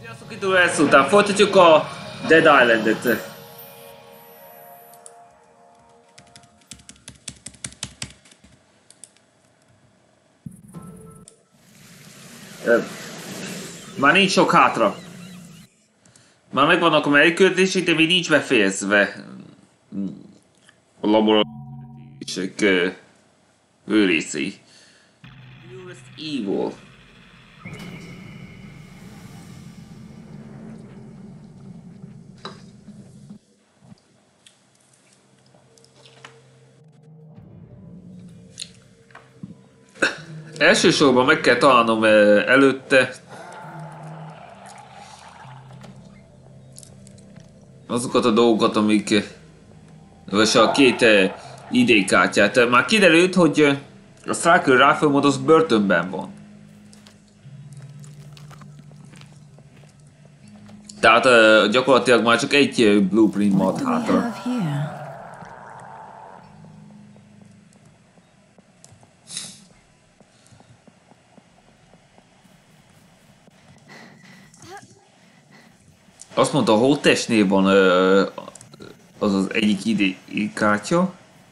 Sziasztok, itt lesz után folytatjuk a Dead Island-et. Már nincs sok hátra. Már megvannak a mellékültések, de még nincs befejezve a laboratóriumok részei. Purest Evil. Elsősorban meg kell találnom előtte azokat a dolgokat, amik vagy a két ID-kártyát. Már kiderült, hogy a Striker Rifle mod az börtönben van. Tehát gyakorlatilag már csak egy blueprint mod hátra. Azt mondta, a holttestnél van az az egyik ID-kártya.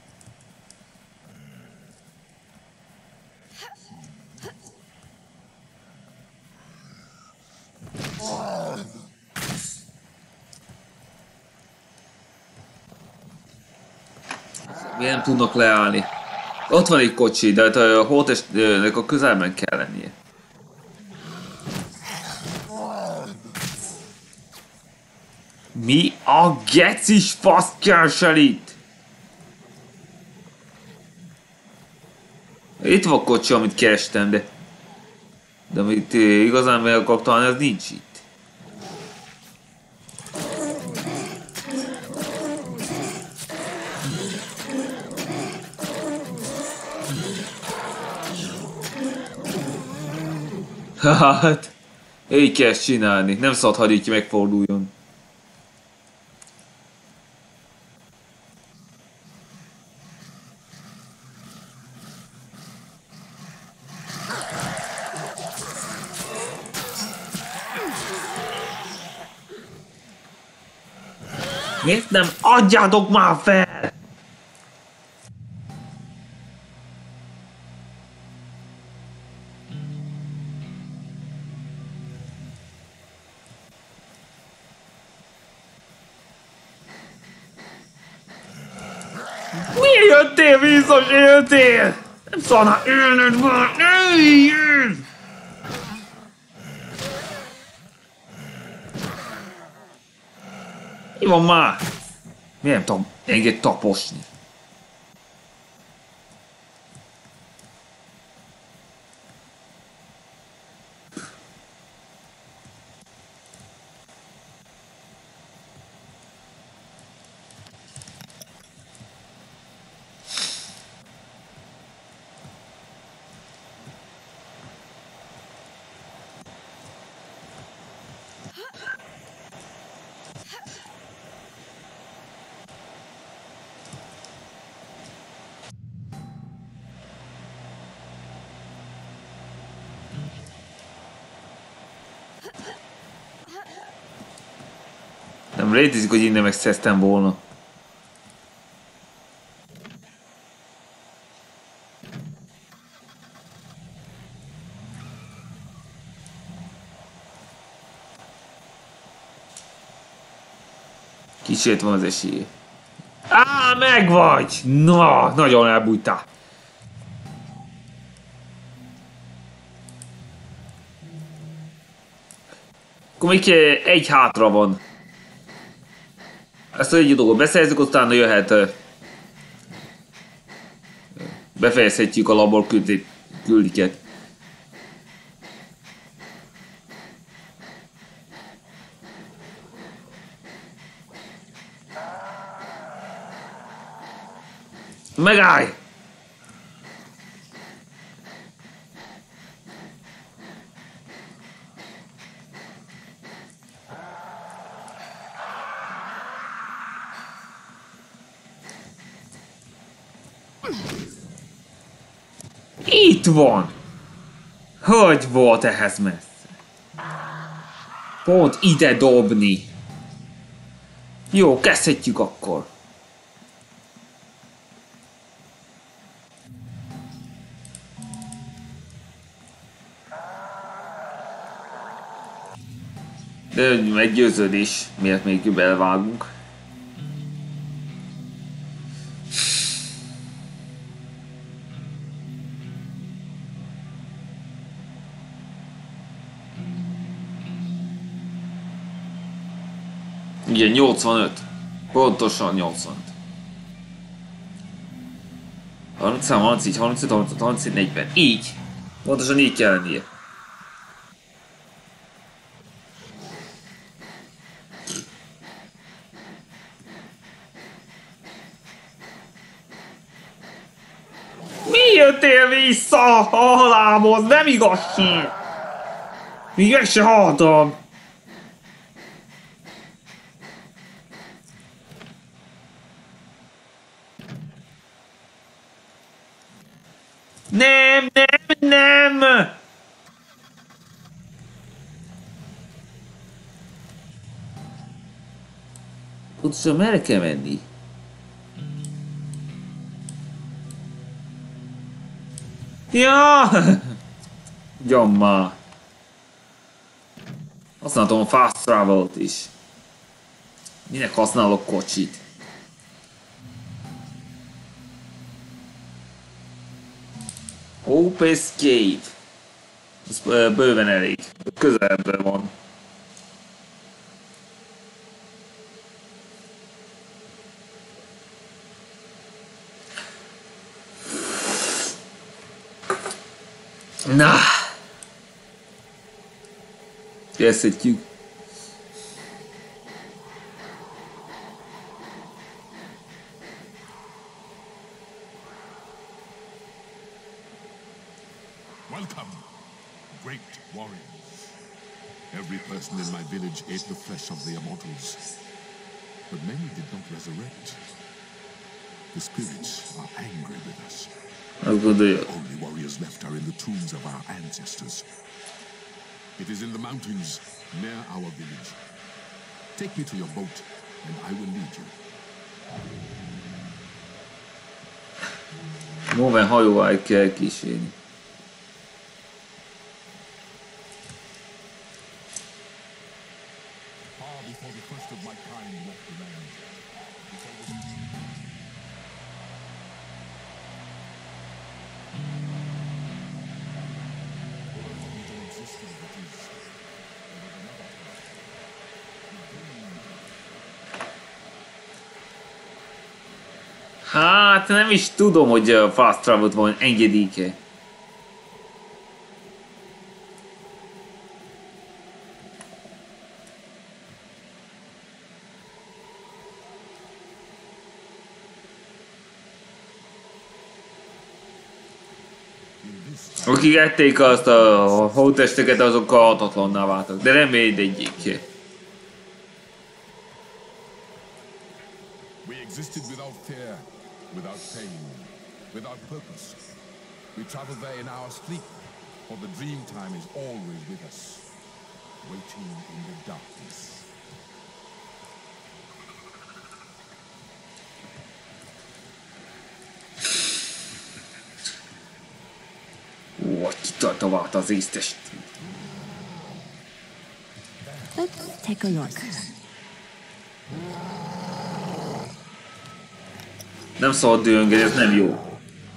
Miért nem tudnak leállni? Ott van egy kocsi, de hát a holttestnek a közelben kell lennie. Mi a gecis fasz keresel itt? Itt van a kocsi, amit kerestem, de amit igazán meg akarok találni, az nincs itt. Hát, így kell ezt csinálni, nem szabad hagyni, hogy megforduljon. Miért nem adjátok már fel? Miért jöttél vissza, és éltél? Nem szólna élned van, ne éljön! Mi van már? Miért nem tudom enged taposni? Nem létezik, hogy innen megszereztem volna. Kicsit van az esély. Á, megvagy! Na, nagyon elbújtál. Akkor még egy hátra van. Ezt egy dolgot beszerezzük, aztán jöhet. Befejezhetjük a labor küldiket. Megállj! Itt van! Hogy volt ehhez messze? Pont ide dobni. Jó, kezdhetjük akkor. De meggyőződés, miért még belvágunk. Ugye 85. Pontosan 85. 33, 34, 35, 36, 37, 40. Így. Pontosan így kell lennie. Mi jöttél vissza a halámhoz? Nem igazság! Még meg se haltam! Nem, nem, nem! Pontosan merre kell menni? Ja! Gyomma! Használtam a fast travel-t is. Minek használok kocsit? Hope Escape. Ez bőven elég. Közelben van. Na! Kezdhetjük. Welcome, great warriors. Every person in my village ate the flesh of the immortals, but many did not resurrect. The spirits are angry with us. The only warriors left are in the tombs of our ancestors. It is in the mountains near our village. Take me to your boat, and I will lead you. Móven hajóval kell kísérni. Hát nem is tudom, hogy a fast travel-t van engedéke. Akik ették azt a hótesteket, azok halhatatlanná váltak, de nem mindegyik. Without pain, without purpose. We travel there in our sleep, for the dream time is always with us, waiting in the darkness. Hogy kitart az észtest. Let's take a look. Nem szabad dühöngeni, ez nem jó.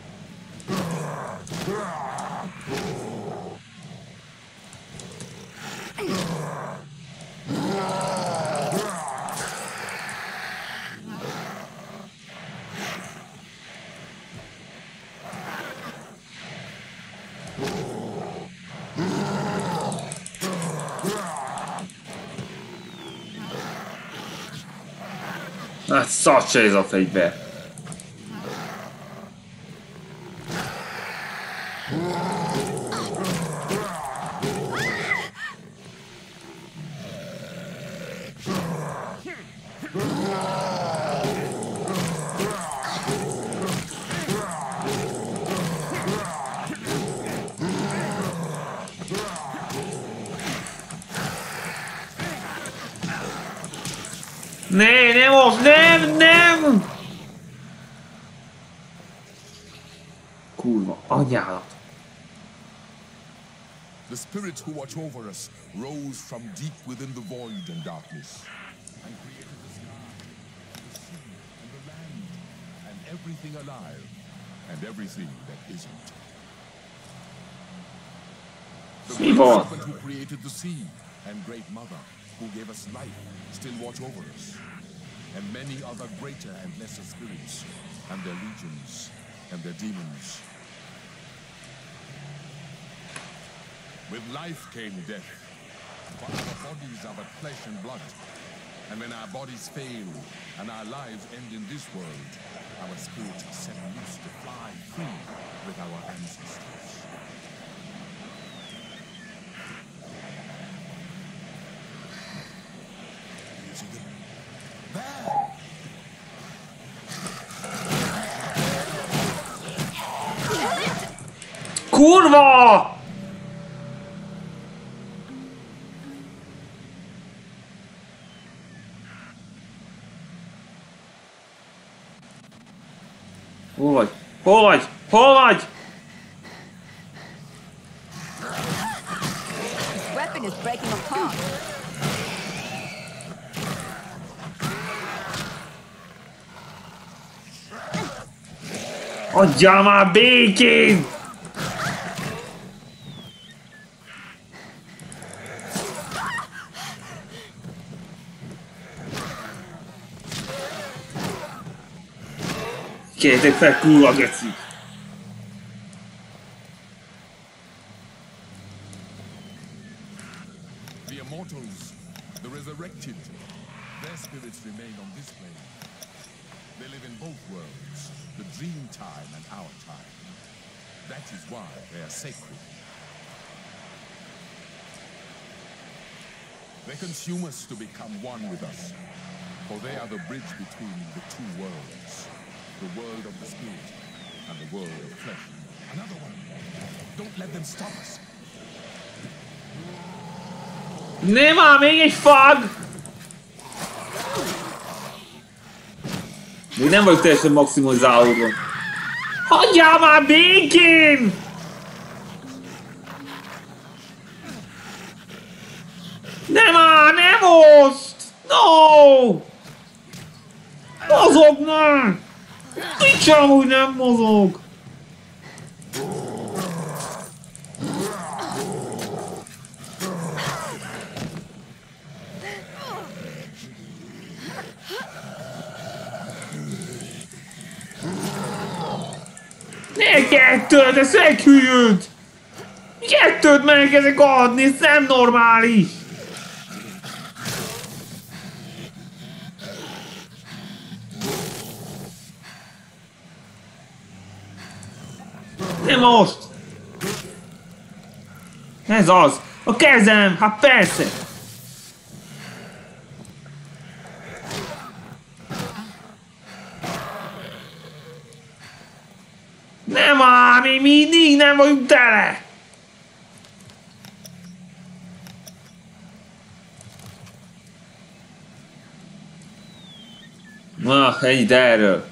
Hát szart se ez a fegyver. Nem most, nem! Kurva, anyálat. The spirits who watch over us rose from deep within the void and darkness and created the sky, the sea, and the land, and everything alive, and everything that isn't. The great serpent who created the sea, and Great Mother, who gave us life, still watch over us, and many other greater and lesser spirits, and their legions, and their demons. With life came death, for our bodies are but flesh and blood. And when our bodies fail, and our lives end in this world, our spirits are set loose to fly free with our ancestors. You see them? There! Kurva! Hol vagy? Hol vagy? Hol vagy? This weapon is breaking apart. Adjál már békén! Kértek fel, kurva geci! The immortals, the resurrected, their spirits remain on this plane. They live in both worlds, the dream time and our time. That is why they are sacred. They consume us to become one with us, for they are the bridge between the two worlds. The world of the spirit and the world of flesh. Another one. Don't let them stop us. Nem ám, még egy fag! Még nem vagyok teljesen maximalizálódva. Hagyjál már békén! Nem már, nem most! No! Mozog már! Nincs amúgy nem mozog! Ne kettőd, ez egy hülyőd! Kettőd meg ezek adni, ez nem normális! Nem most! Ez az! A kezem! Hát persze! Nem ám, mi mindig nem vagyunk tele! Na, ennyit erről.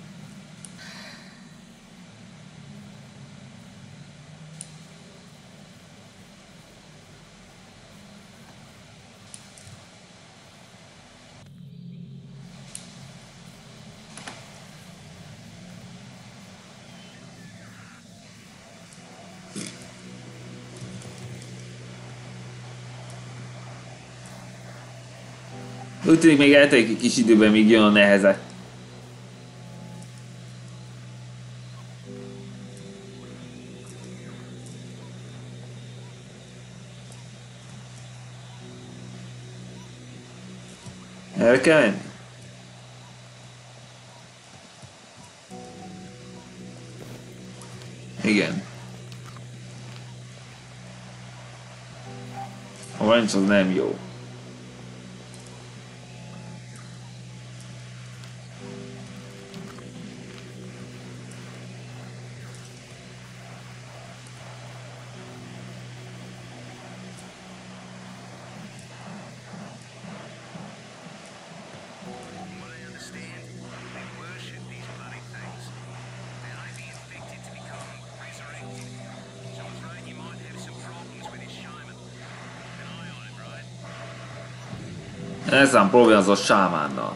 Úgy tűnik, még eltelik egy kis időben, míg jön a neheze. Erre kell menni? Igen. A ranch az nem jó. Ezzel problémázott sámánnal.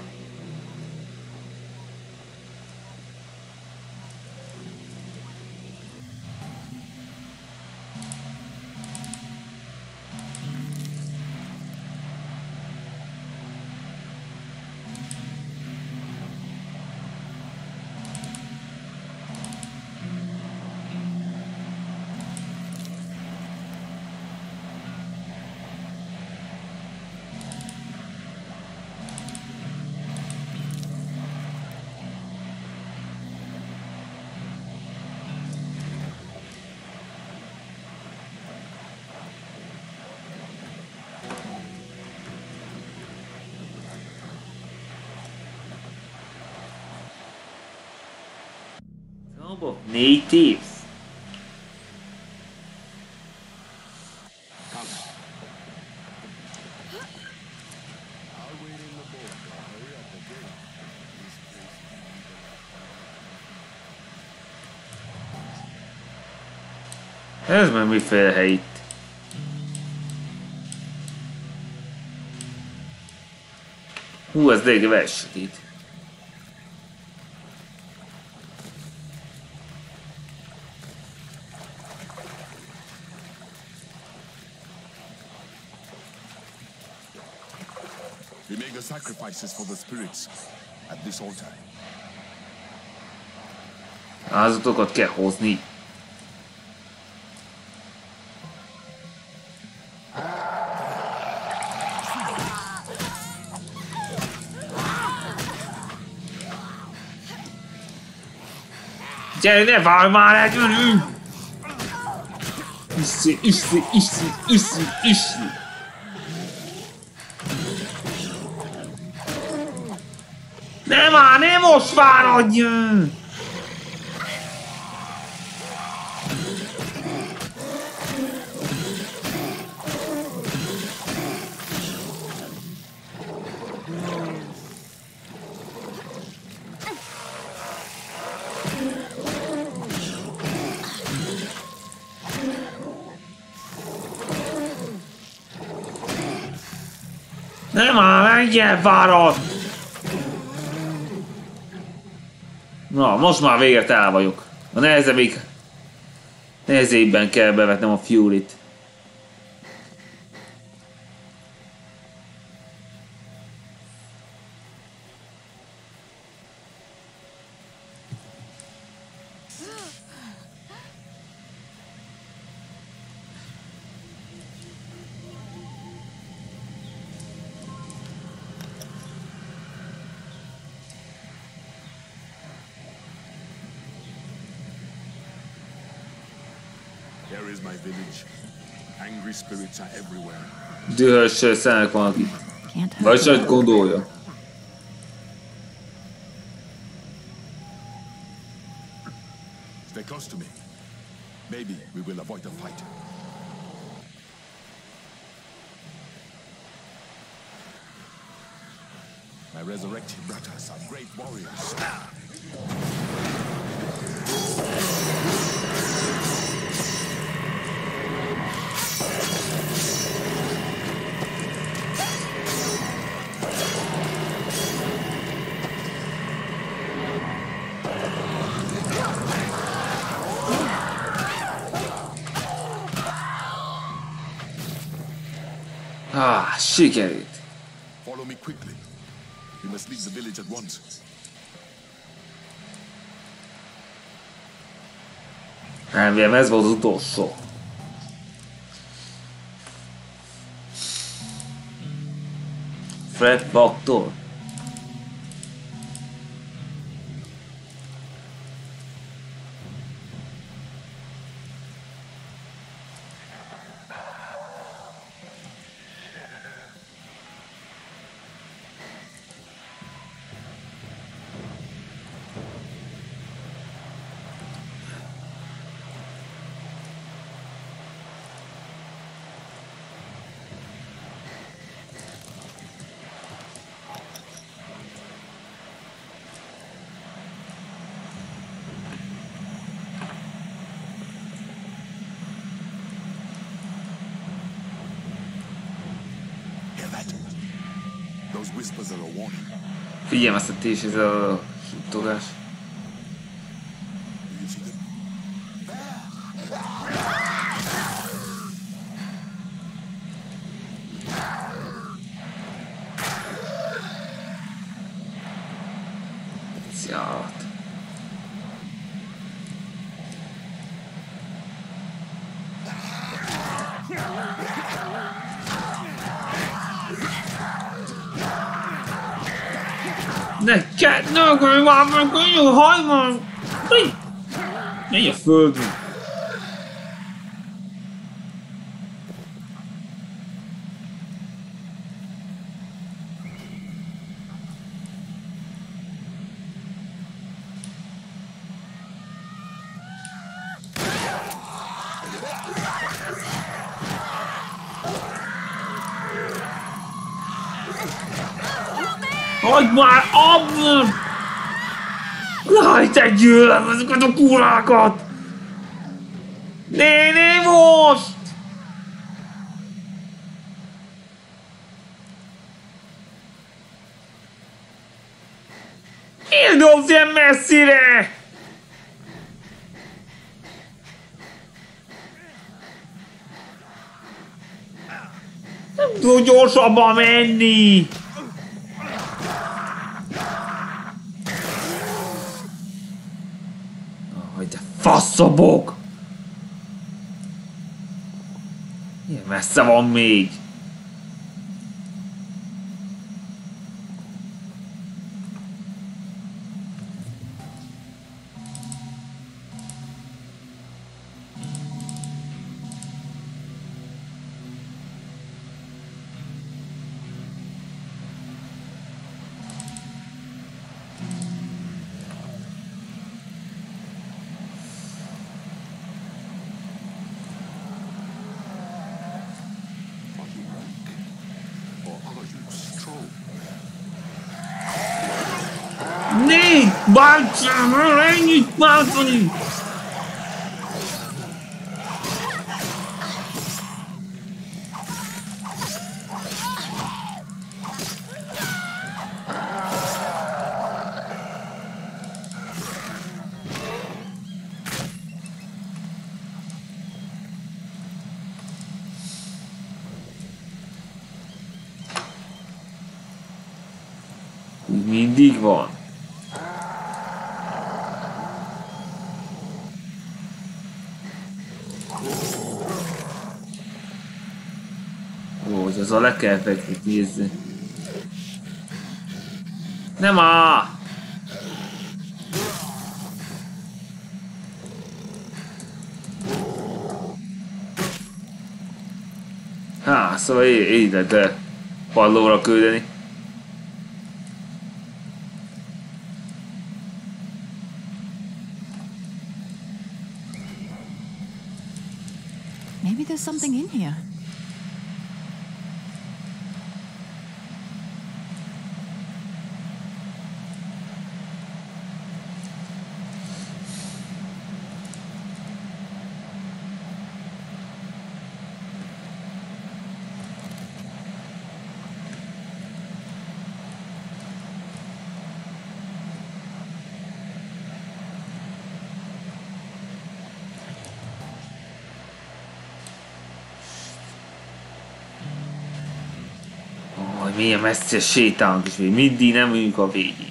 Of natives. Ez már miféle hely itt? Hú, ez elég versít. We make the sacrifices for the spirits at this altar. Áldozatokat kell hozni. Gyere, ne várj már egy ülünk! Iszi. Ne most fáradj! Nem már, legyen fáradt! Na, most már végre el vagyok. A nehezébben kell bevetnem a Fury-t. Here is my village. Angry spirits are everywhere. Dühös szelek vannak itt. Vagy csak gondolja. Stay close to me. Maybe we will avoid a fight. My resurrected brothers are great warriors. Sikerült. Follow me quickly. We must leave the village at once. Remélem ez volt az utolsó. Fred Factor. Those whispers are a warning. Figyelmeztetés ez a suttogás. Do you see them? Szállat. Ne akarj már meg, hogy hajman! Menj a földön! Hagyd már abban! Jaj, te gyűlöm ezeket a kurákat! Néni most! Miért dobsz ilyen messzire? Nem tudok gyorsabban menni! De faszobok! Ilyen messze van még! Bántság, ennyit bántani! Mindig van. Hogy azzal le kell fekni, nézni. Nem á! Há, szóval így lehet pallóra küldeni. Maybe there's something in here. Milyen messze sétálunk, és még mindig nem vagyunk a végén.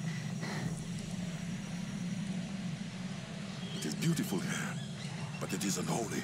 It is beautiful here, but it is unholy.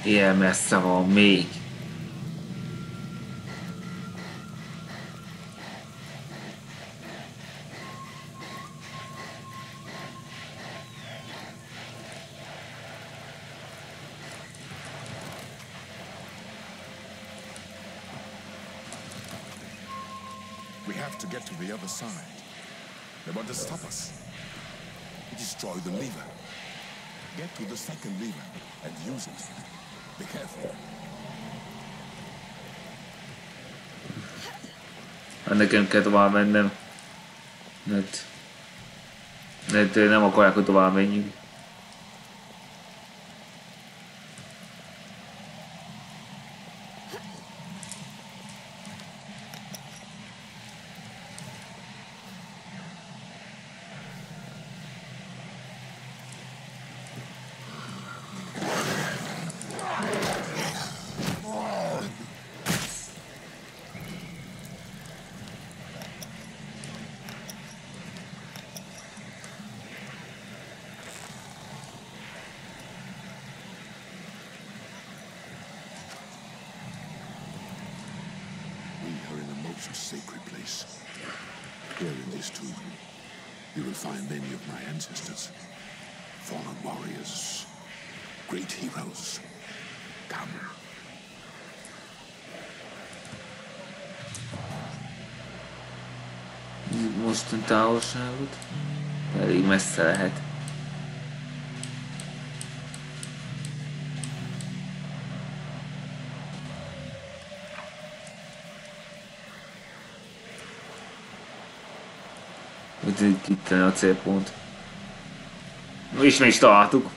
Ilyen messze van még. We have to get to the other side. They want to stop us. Destroy the lever. Get to the second lever and use it. Be careful. Nekem kell tovább mennem. Mert nem akarják, hogy tovább menjünk. Sacred place. Here in this tomb, you will find many of my ancestors, fallen warriors, great heroes. Come. Mostan távolságot? Elég messze lehet. Itt lenne a célpont. És mi is találtuk.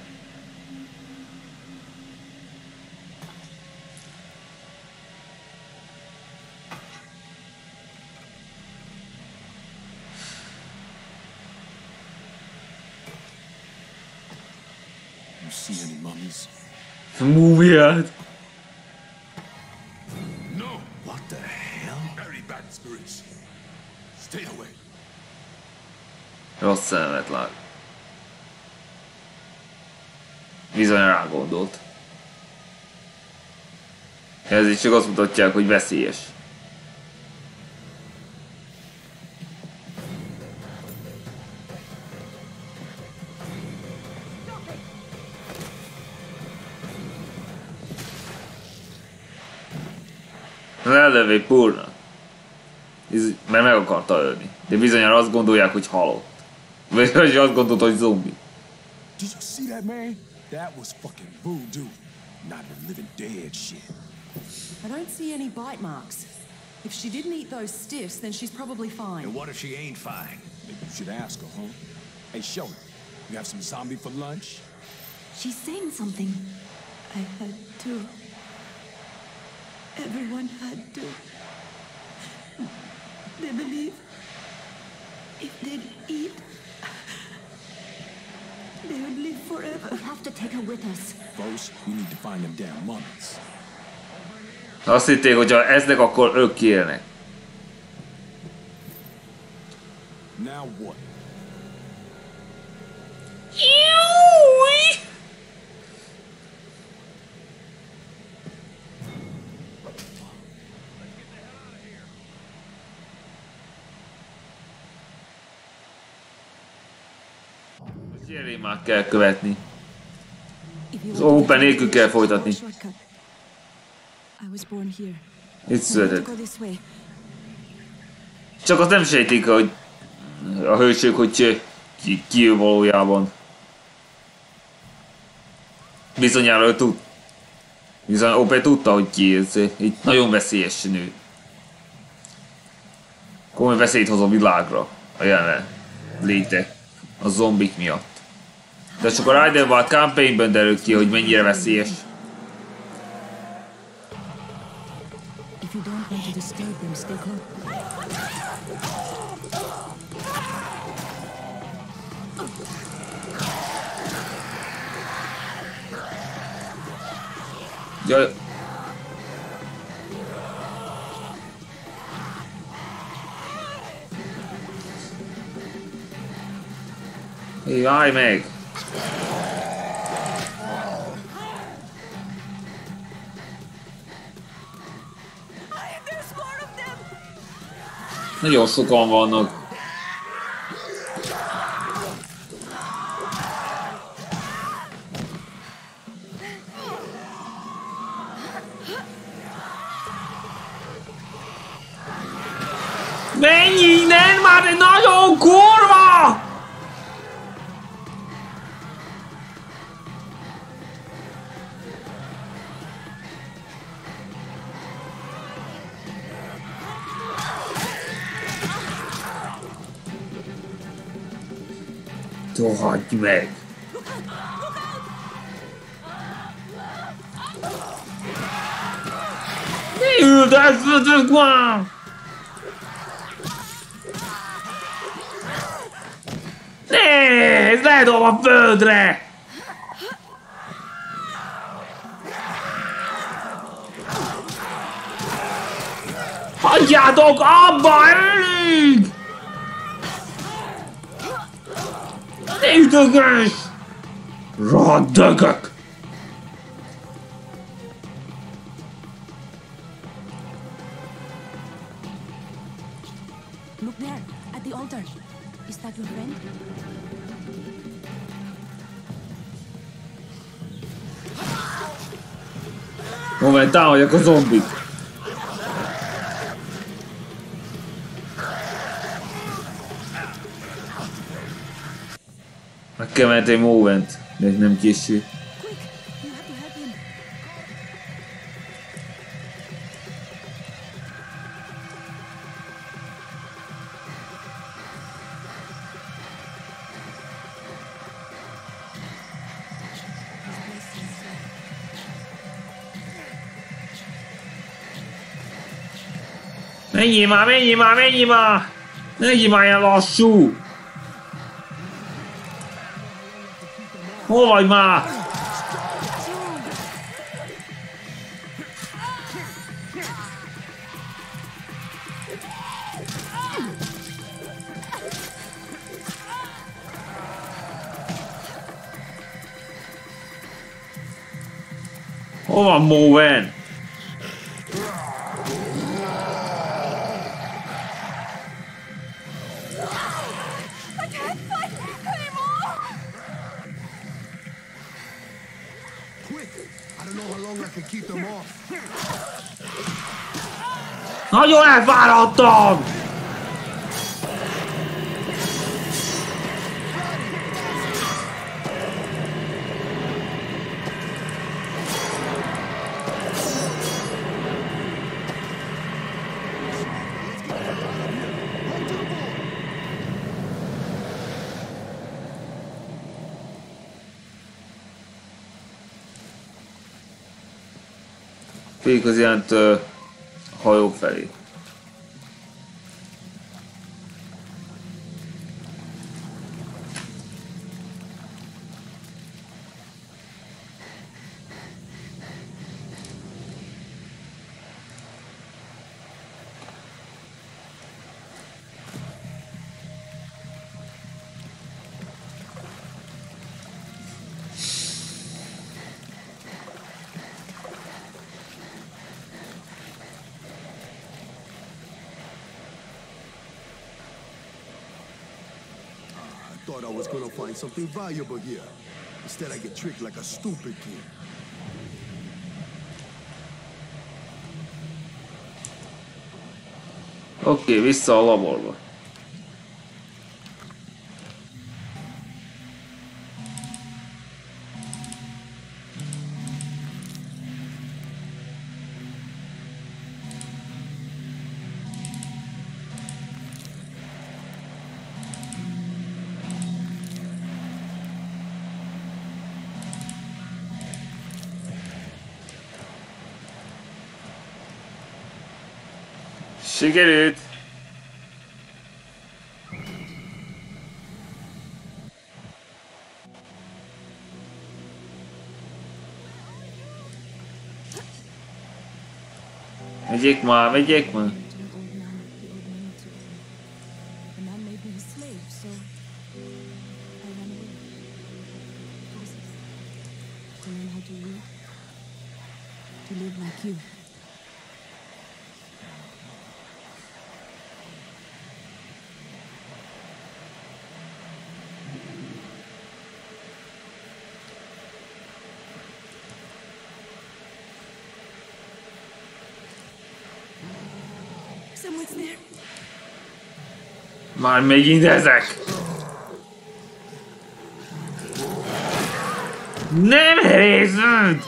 You see any mummies? Múmiát! No! What the hell? Very bad spirits. Stay away. Rossz szemet lát. Bizony rá gondolt. Ez is csak azt mutatják, hogy veszélyes. Az ellövé Purna. Mert meg akarta ölni. De bizonyára azt gondolják, hogy halott. Vagy azt gondolt, hogy zombi. Did you see that, man? That was fucking voodoo. Not the living dead shit. I don't see any bite marks. If she didn't eat those stiffs, then she's probably fine. And what if she ain't fine? Maybe you should ask her, huh? Hey, Shorty, you have some zombie for lunch? She's saying something. I had to. Everyone had to. They believe if they'd eat, they would live forever. We have to take her with us. First, we need to find them damn mummies. Azt hitték, hogyha eznek, akkor ők kiélnek. Now what? Jérémát kell követni. Az Open nélkül kell folytatni. Itt született. Csak azt nem sejtik, hogy a hősök, hogy ki ő valójában. Bizonyára ő tud. Bizony Open tudta, hogy ki ez. Itt nagyon veszélyes nő. Komoly veszélyt hoz a világra a jelen léte a zombik miatt. De csak a Riderwald campaignben derül ki, hogy mennyire veszélyes. Jaj. Hé, állj meg! Nagyon sokan vannak. Menj innen már, egy nagyon kurva! Rohadj meg! Ne üldözzetek már! Nézd, ledob a földre! Hagyjátok abba, elég! Ne ütögess! Rohadt dögök! Look there, at the altar. Is that your friend? Moment, támadjak a zombik! Meg kell menni egy movement, de nem késő. Quick, you have to help him. Menjél már, menjél már, menjél már! Ne legyél már ilyen lassú! Hol vagy már? Hol van Moven? Nagyon elfáradtam! Féljük az ilyent hajók felé. Thought I was gonna find something valuable here. Instead, I get tricked like a stupid kid. Oké, vissza a laborba. Sikerült! Megyek már, megyek már! The man made me his slave, so I ran away. To learn how to live. To live like you. Someone's there. Már megint ezek! Nem helyezed!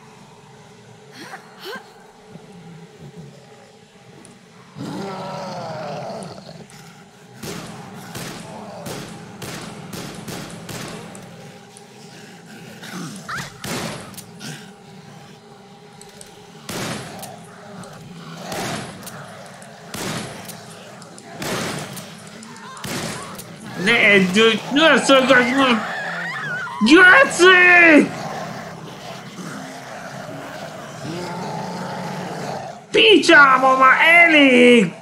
Ne szögess meg! Geci! Picsába már elég!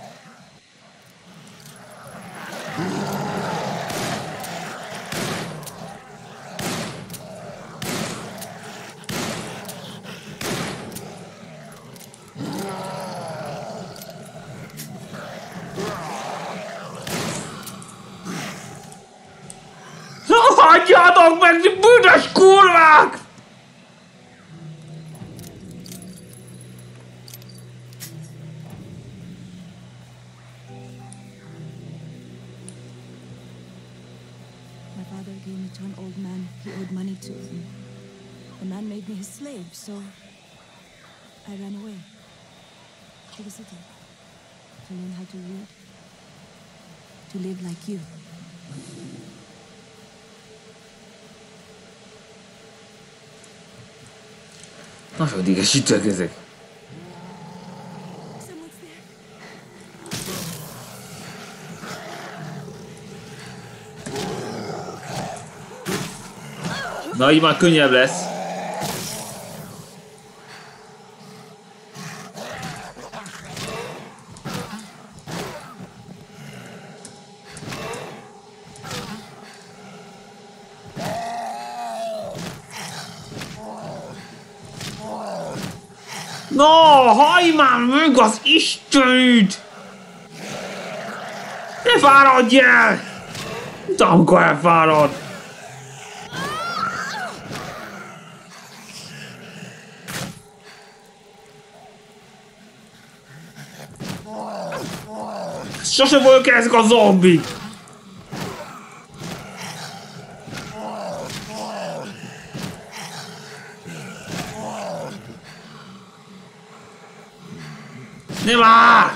Hagyjátok meg, büdös kurvák! My father gave me to an old man he owed money to. The man made me his slave, so I ran away to the city to learn how to read, to live like you. Nagyon idegesítőek ezek. Someone's there. Na, így már könnyebb lesz. No, hajj már meg az Istenit! Ne fáradj el! De amikor elfárad! Sose vagyok ezek a zombik! Ne már!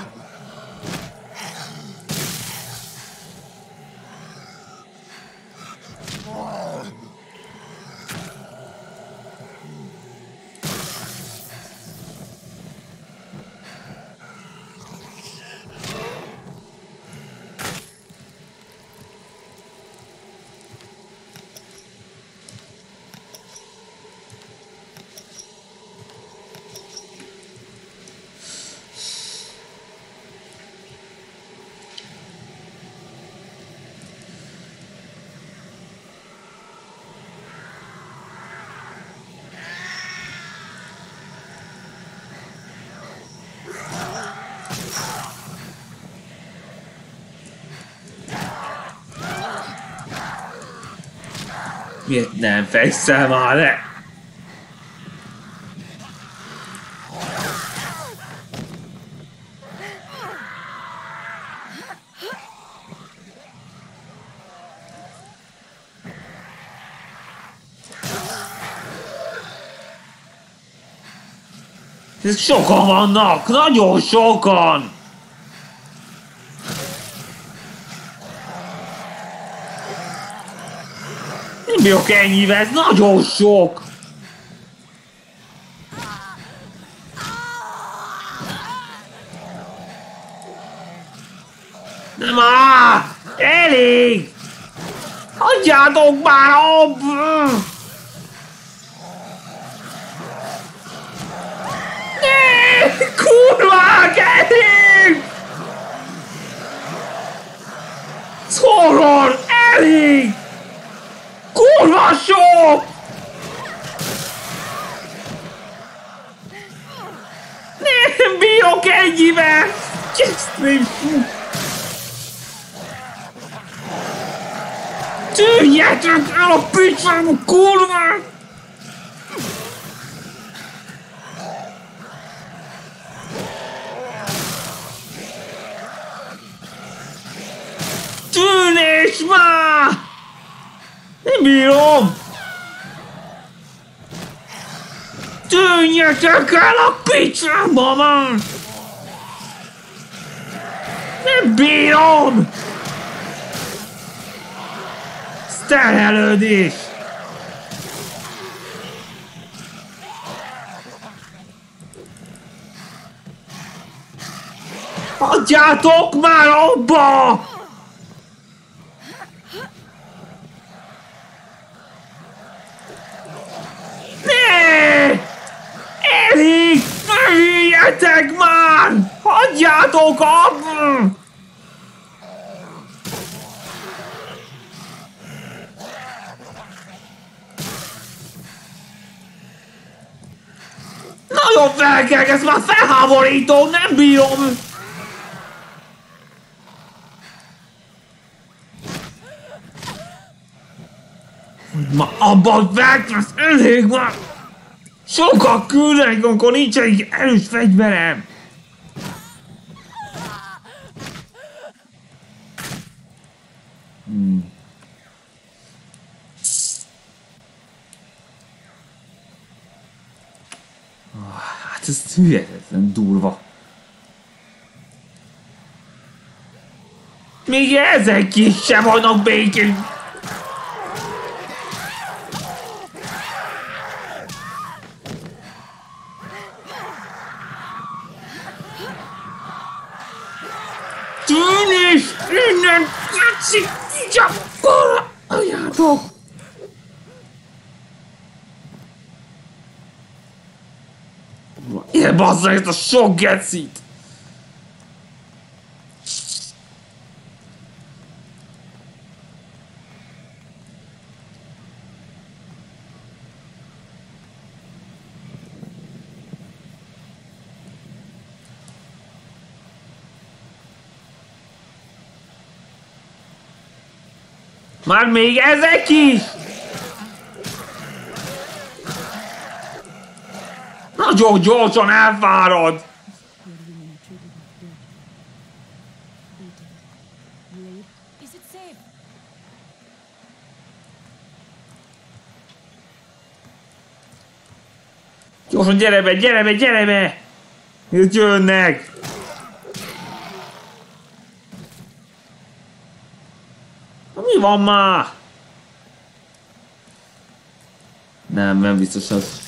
Miért nem fekszel már le? Ezek sokan vannak, nagyon sokan! Nem bírok ennyivel, ez nagyon sok! Nem már! Elég! Hagyjátok már abba! Ne! Kurvák, elég! Szóval elég! Kurva sok! Nem bírok ennyivel! Tűnjetek el a picsába, kurva! is már! Nem bírom! Tűnjetek el a picsába már! Nem bírom! Terhelődés! Hagyjátok már abba! Ne! Elég! Ne hüljetek már! Hagyjátok abba! Nagyon felkelek, ez már felháborító, nem bírom! Ma abban felkelsz, elég már! Sokkal küldenek, amikor nincs egy erős fegyverem! Hát ez hihetetlen durva. Még ezek is sem vannak békén. Tűn is innen játszik, csak koroljátok. Ilyen bassza ezt a sok gecit! Már még ezek is! Nagyon gyorsan elfárad! Is it safe? Gyorsan gyere be, gyere be, gyere be! Itt jönnek! Mi van már? Nem biztos az.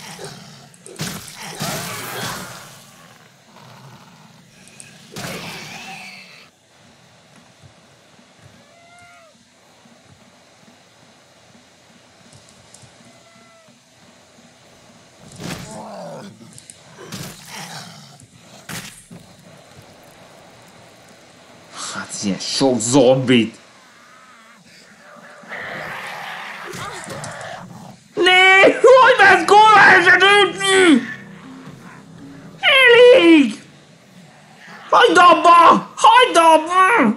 Hát ilyen sok zombit! Ne! Hogy vesz kormányzat ütni? Elég! Hagyd abba! Hagyd abba!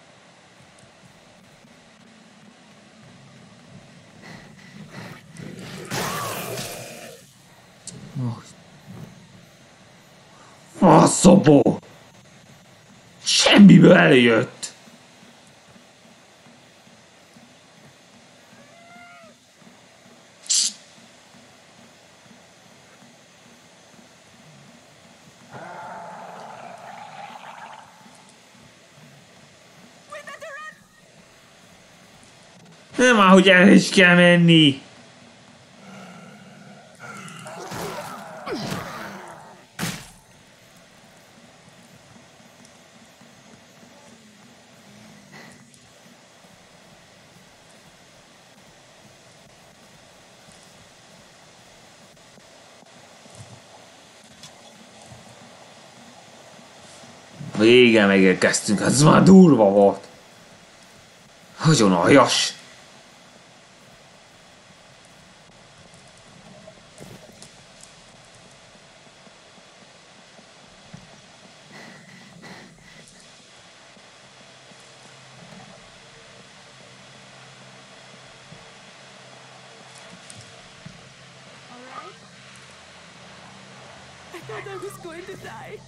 Faszobó! Semmiből előjött! Nem, ahogy el is kell menni! Régen megérkeztünk, ez már durva volt. Nagyon aljas. I thought I was going to die.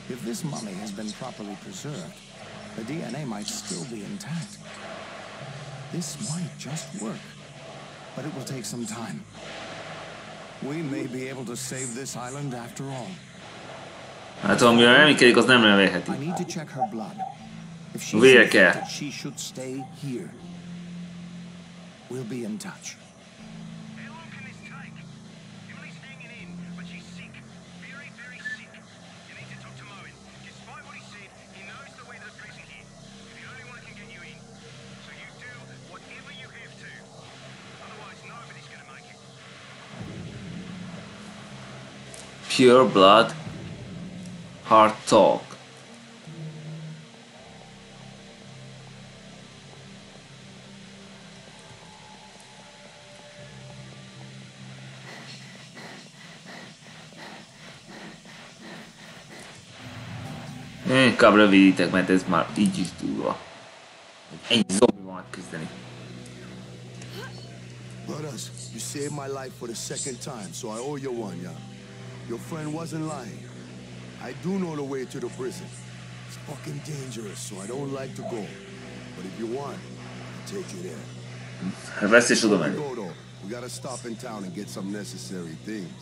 If this mummy has been properly preserved, the DNA might still be intact. This might just work, but it will take some time. We may be able to save this island after all. Hát amire reménykedik, az nem remélheti. I need to check her blood. If she's Vére kell. infected, she should stay here. We'll be in touch. How long can this take? Emily's hanging in, but she's sick. Very, very sick. You need to talk to Moen. Despite what he said, he knows the way to the prison here. He's the only one that can get you in. So you do whatever you have to. Otherwise, nobody's gonna make it. Pure blood. Hard talk. Inkább rövidítek, mert ez már így is durva. Ennyi zombival küzdeni. Brothers, you saved my life for the second time, so I owe you one, yeah? Your friend wasn't lying. I do know the way to the prison. It's fucking dangerous, so I don't like to go. But if you want, I'll take you there. Veszélyes oda menni. Go though. We gotta stop in town and get some necessary things.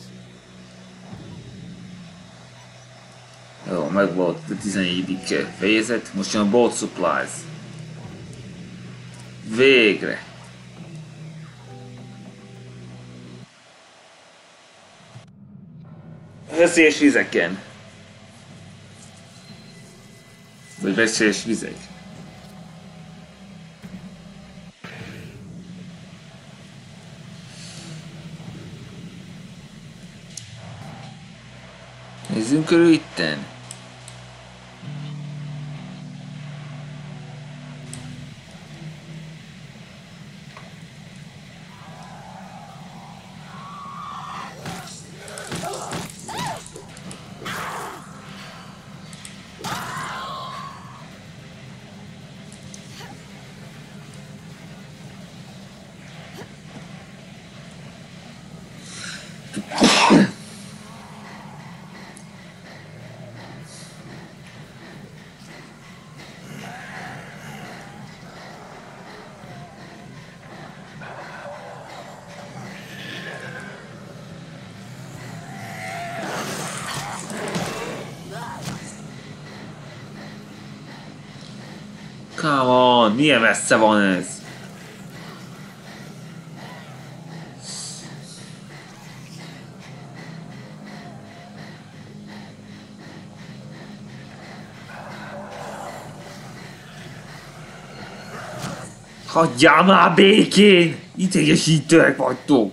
Jó, meg volt a 14. fejezet, most jön a Boat Supplies. Végre! Veszélyes vizeken. Vagy veszélyes vizek. Nézzünk körül itten. Come on, milyen messze van ez? Hagyjál már békén! Idegesítőek vagytok!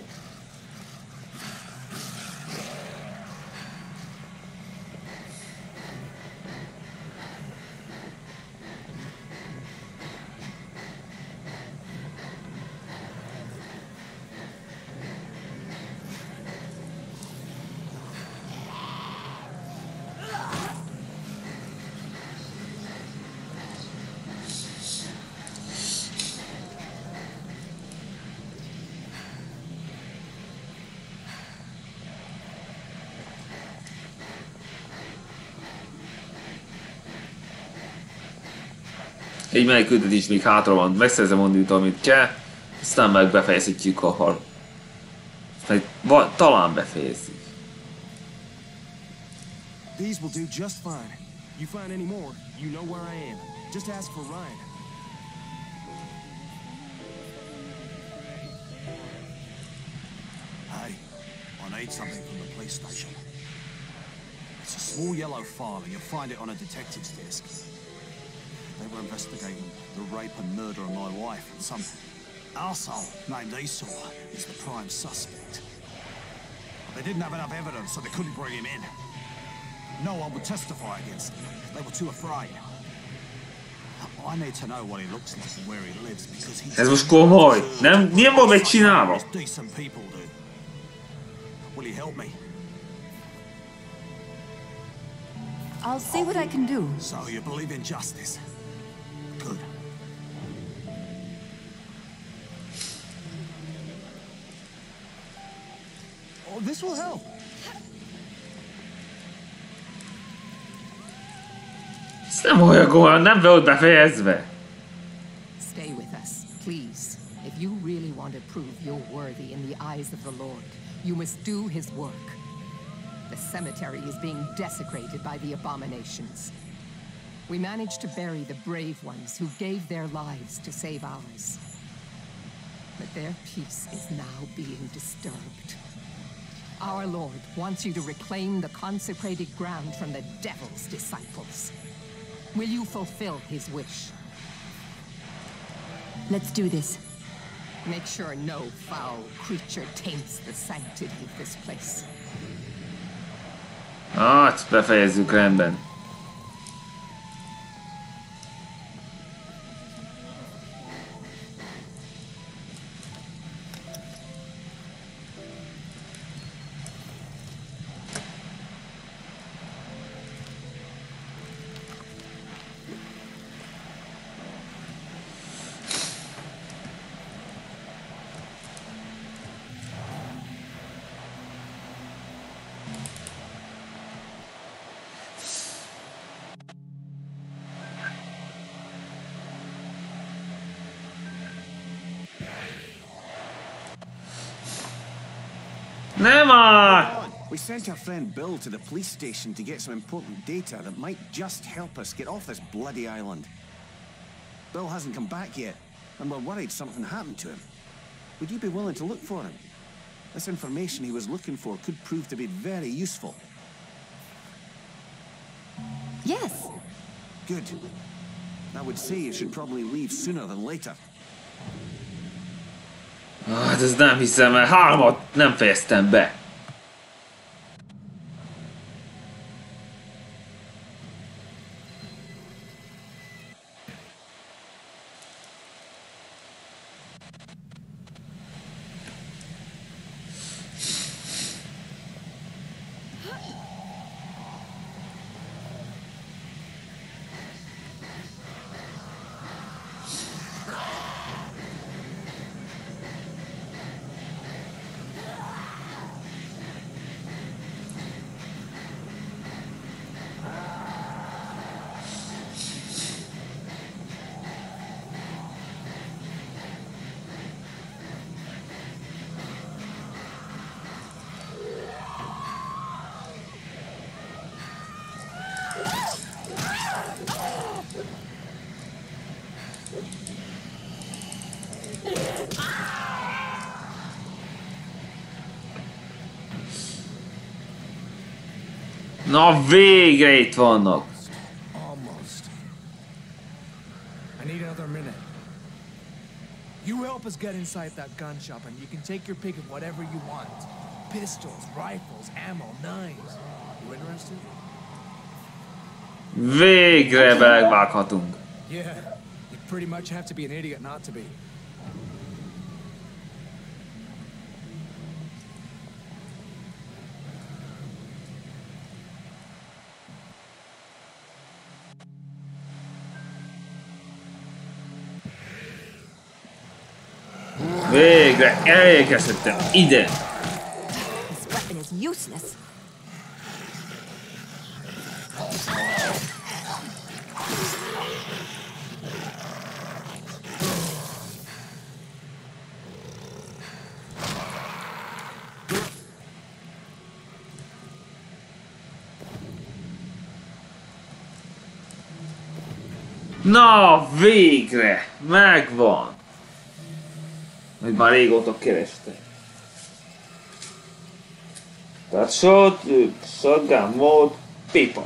Egy mely küldetés még hátra van, megszerzem mondjuk, amit kell, aztán meg befejezhetjük a harc. Talán befejezzük. These will do just fine. You find any more, you know where I am. Just ask for Ryan. Hey, I need something from the police station. It's a small yellow file and you'll find it on a detective's desk. They were investigating the rape and murder of my wife, and some arsehole named Esau is the prime suspect. They didn't have enough evidence, so they couldn't bring him in. No one would testify against him. They were too afraid. I need to know what he looks like and where he lives, because he's... Ez most komoly! Nem volt megcsinálva! Decent people do. Will you help me? I'll see what I can do. So you believe in justice? Good. Oh, this will help. Nem olyan komolyan, nem volt befejezve. Stay with us, please. If you really want to prove you're worthy in the eyes of the Lord, you must do his work. The cemetery is being desecrated by the abominations. We managed to bury the brave ones who gave their lives to save ours. But their peace is now being disturbed. Our Lord wants you to reclaim the consecrated ground from the devil's disciples. Will you fulfill his wish? Let's do this. Make sure no foul creature taints the sanctity of this place. Hát, befejezzük rendben. Nem már! We sent our friend Bill to the police station to get some important data that might just help us get off this bloody island. Bill hasn't come back yet, and we're worried something happened to him. Would you be willing to look for him? This information he was looking for could prove to be very useful. Yes. Good. I would say you should probably leave sooner than later. Hát ez nem hiszem, mert 3-at nem fejeztem be. Na végre itt vannak. Almost. I need another minute. You help us get inside that gun shop and you can take your pick of whatever you want. Pistols, rifles, ammo, knives. You interested? Végre megvághatunk. Yeah, you pretty much have to be an idiot not to be. Végre elérkezhettem ide. This weapon is useless. Na végre megvan. Hogy már régóta kerestek. Tehát shotgun mode, pipa.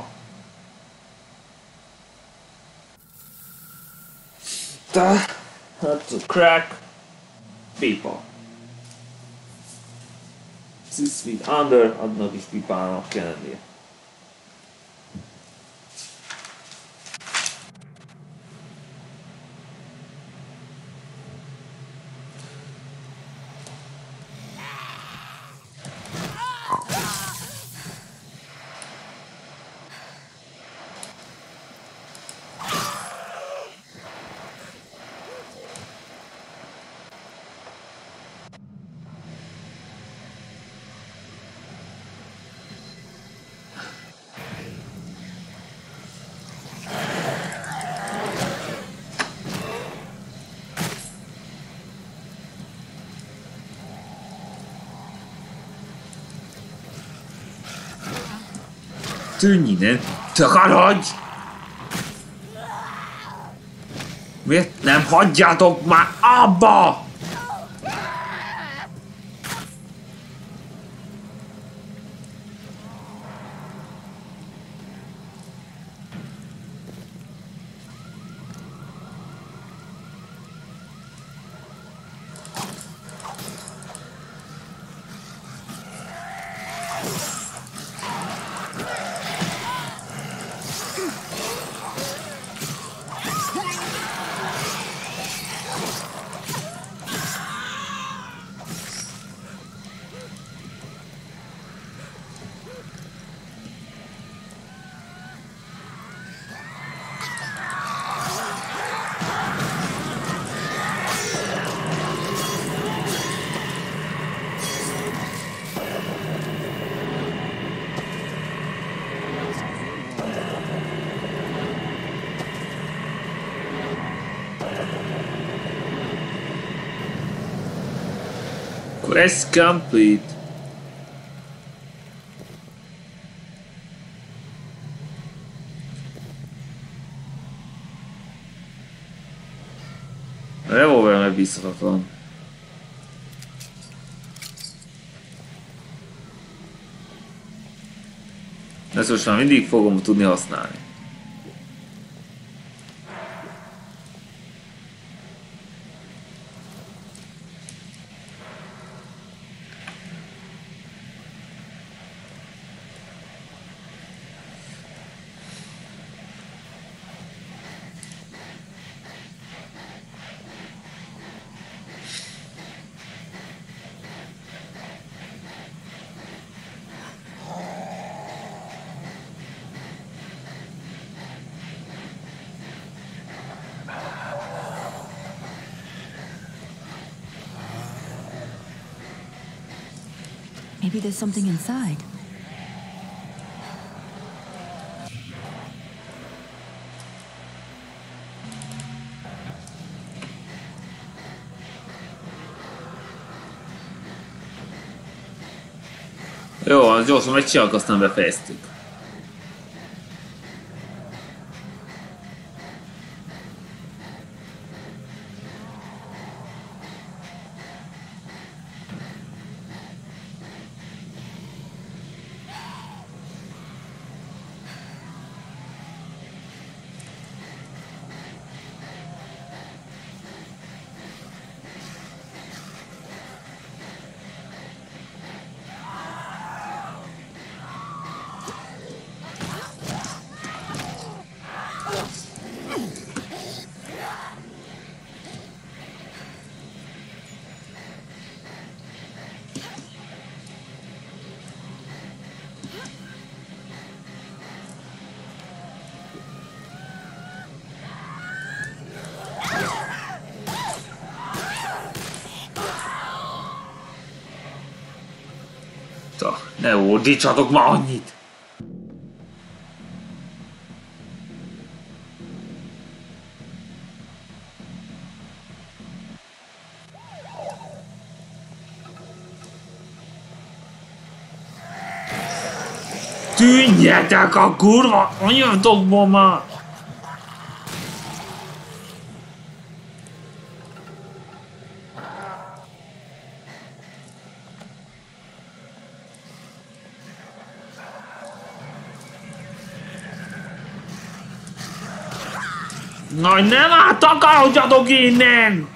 Tehát crack, pipa. 6 feet under, annak is pipának kell lennie. Tűnj innen! Takarodj! Miért nem hagyjátok már abba? Quest complete. A revolver megbízhatatlan. Ezt most már mindig fogom tudni használni. Maybe there's something inside. Jó, gyorsan megcsináljuk, aztán befejeztük. Ne ordítsatok már annyit! Tűnjetek a kurva anyatokból már! Na, nem takarodjatok innen!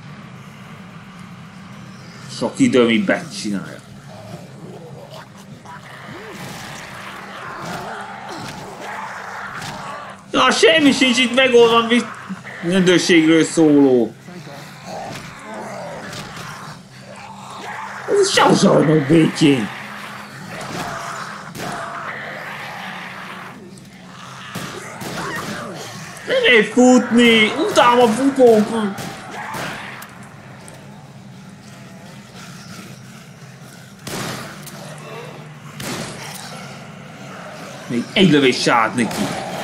Sok idő, mit becsinálja. Na, semmi sincs itt megoldva, rendőrségről szóló. Sosarnak békén. Nem ér futni, utána futok. Még egy lövés se állt neki.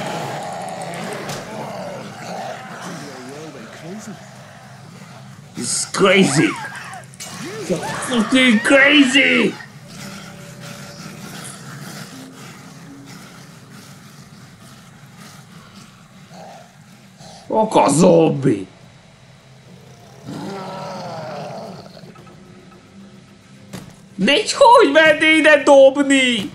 It's crazy. It's fucking crazy. Oka zombi! Négy hogy menne ide dobni?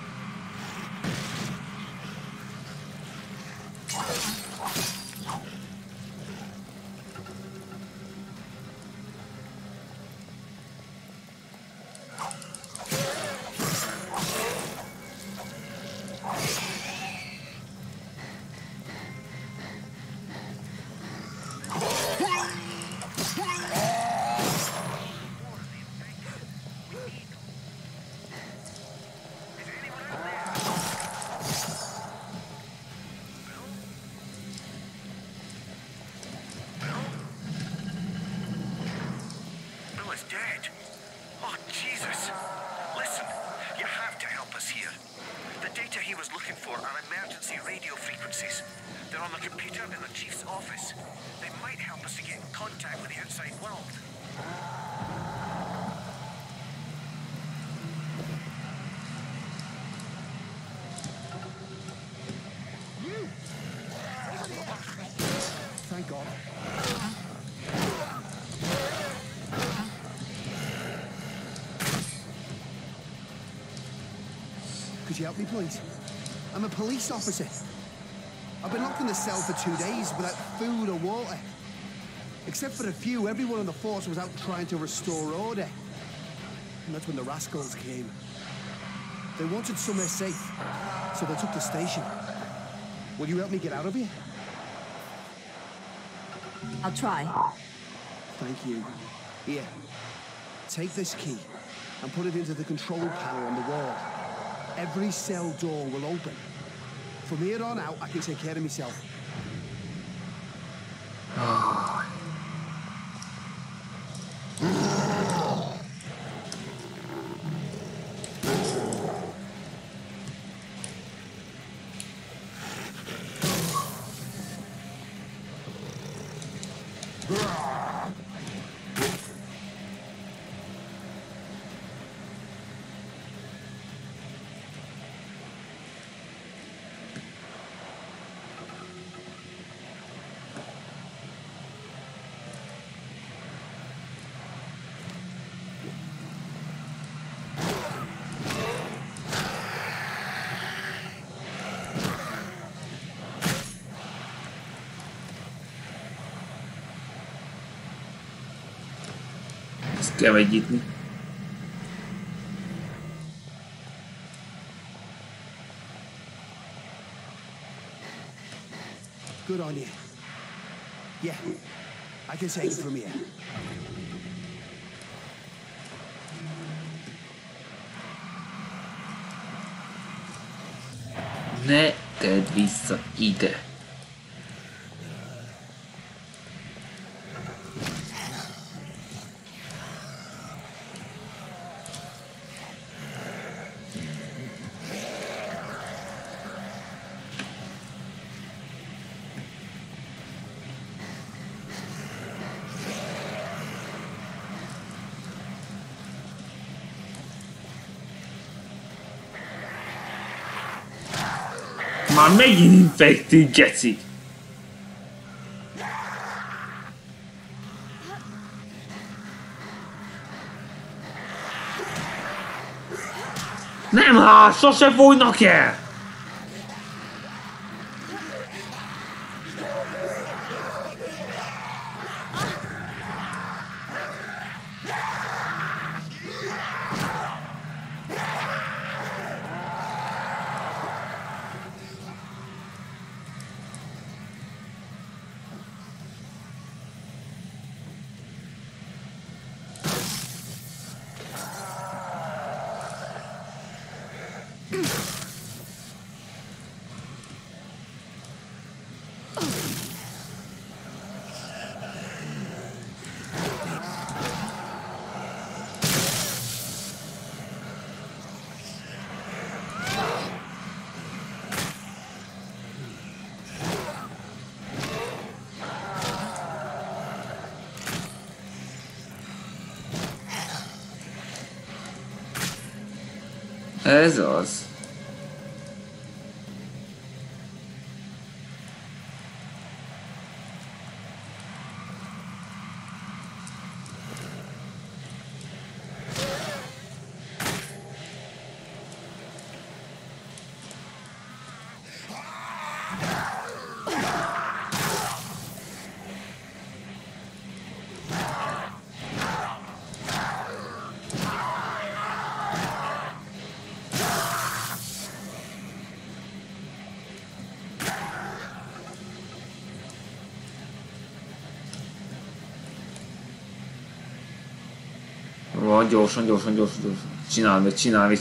Bill is dead. Oh, Jesus. Listen, you have to help us here. The data he was looking for are emergency radio frequencies. They're on the computer in the chief's office. They might help us to get in contact with the outside world. Thank God. Could you help me, please? I'm a police officer. I've been locked in the cell for 2 days without food or water. Except for a few, everyone on the force was out trying to restore order. And that's when the rascals came. They wanted somewhere safe, so they took the station. Will you help me get out of here? I'll try. Thank you. Here, take this key and put it into the control panel on the wall. Every cell door will open. From here on out, I can take care of myself. Ezt kell vegyítni. Good on you. Yeah, I can take it from here. Ne tedd vissza ide. Már megint infektív, geci! Nem hát, sose fújnak el! Ez az. Gyorsan. Csinálni.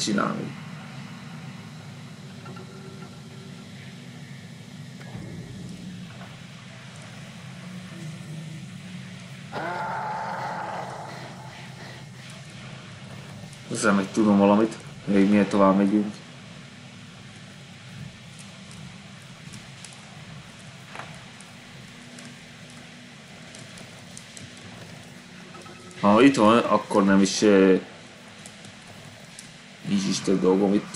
Ezzel meg tudom valamit, még miért tovább megyünk. Ha itt van, akkor nem is... nincs is több dolgom itt.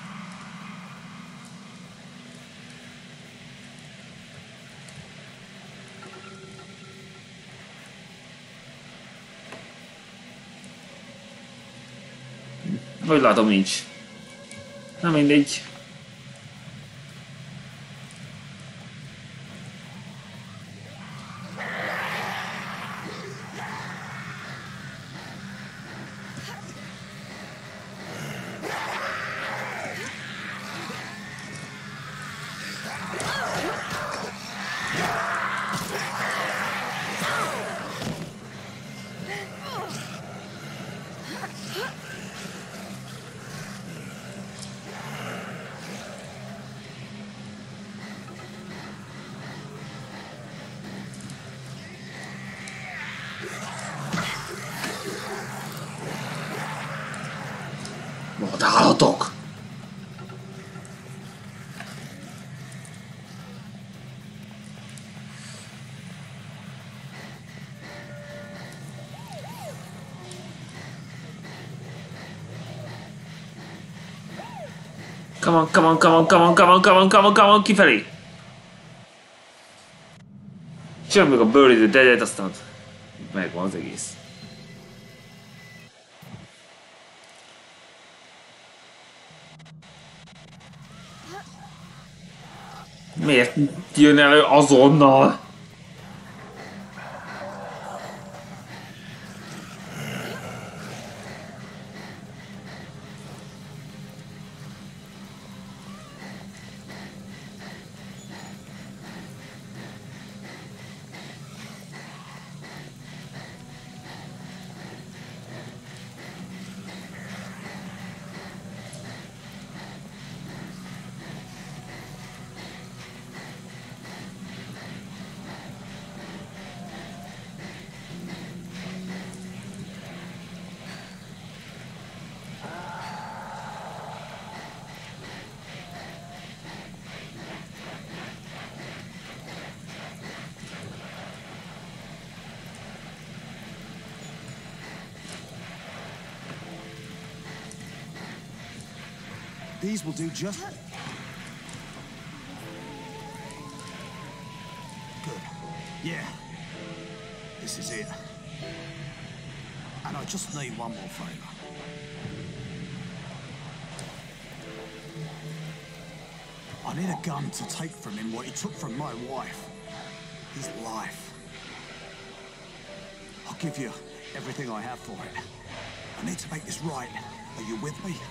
Vagy látom nincs. Nem mindegy. Vadállatok! Come on, kifelé! Csinálj meg a Bury the Dead-et, aztán megvan az egész. Miért jön elő azonnal? These will do just... Good. Yeah. This is it. And I just need one more favour. I need a gun to take from him what he took from my wife. His life. I'll give you everything I have for it. I need to make this right. Are you with me?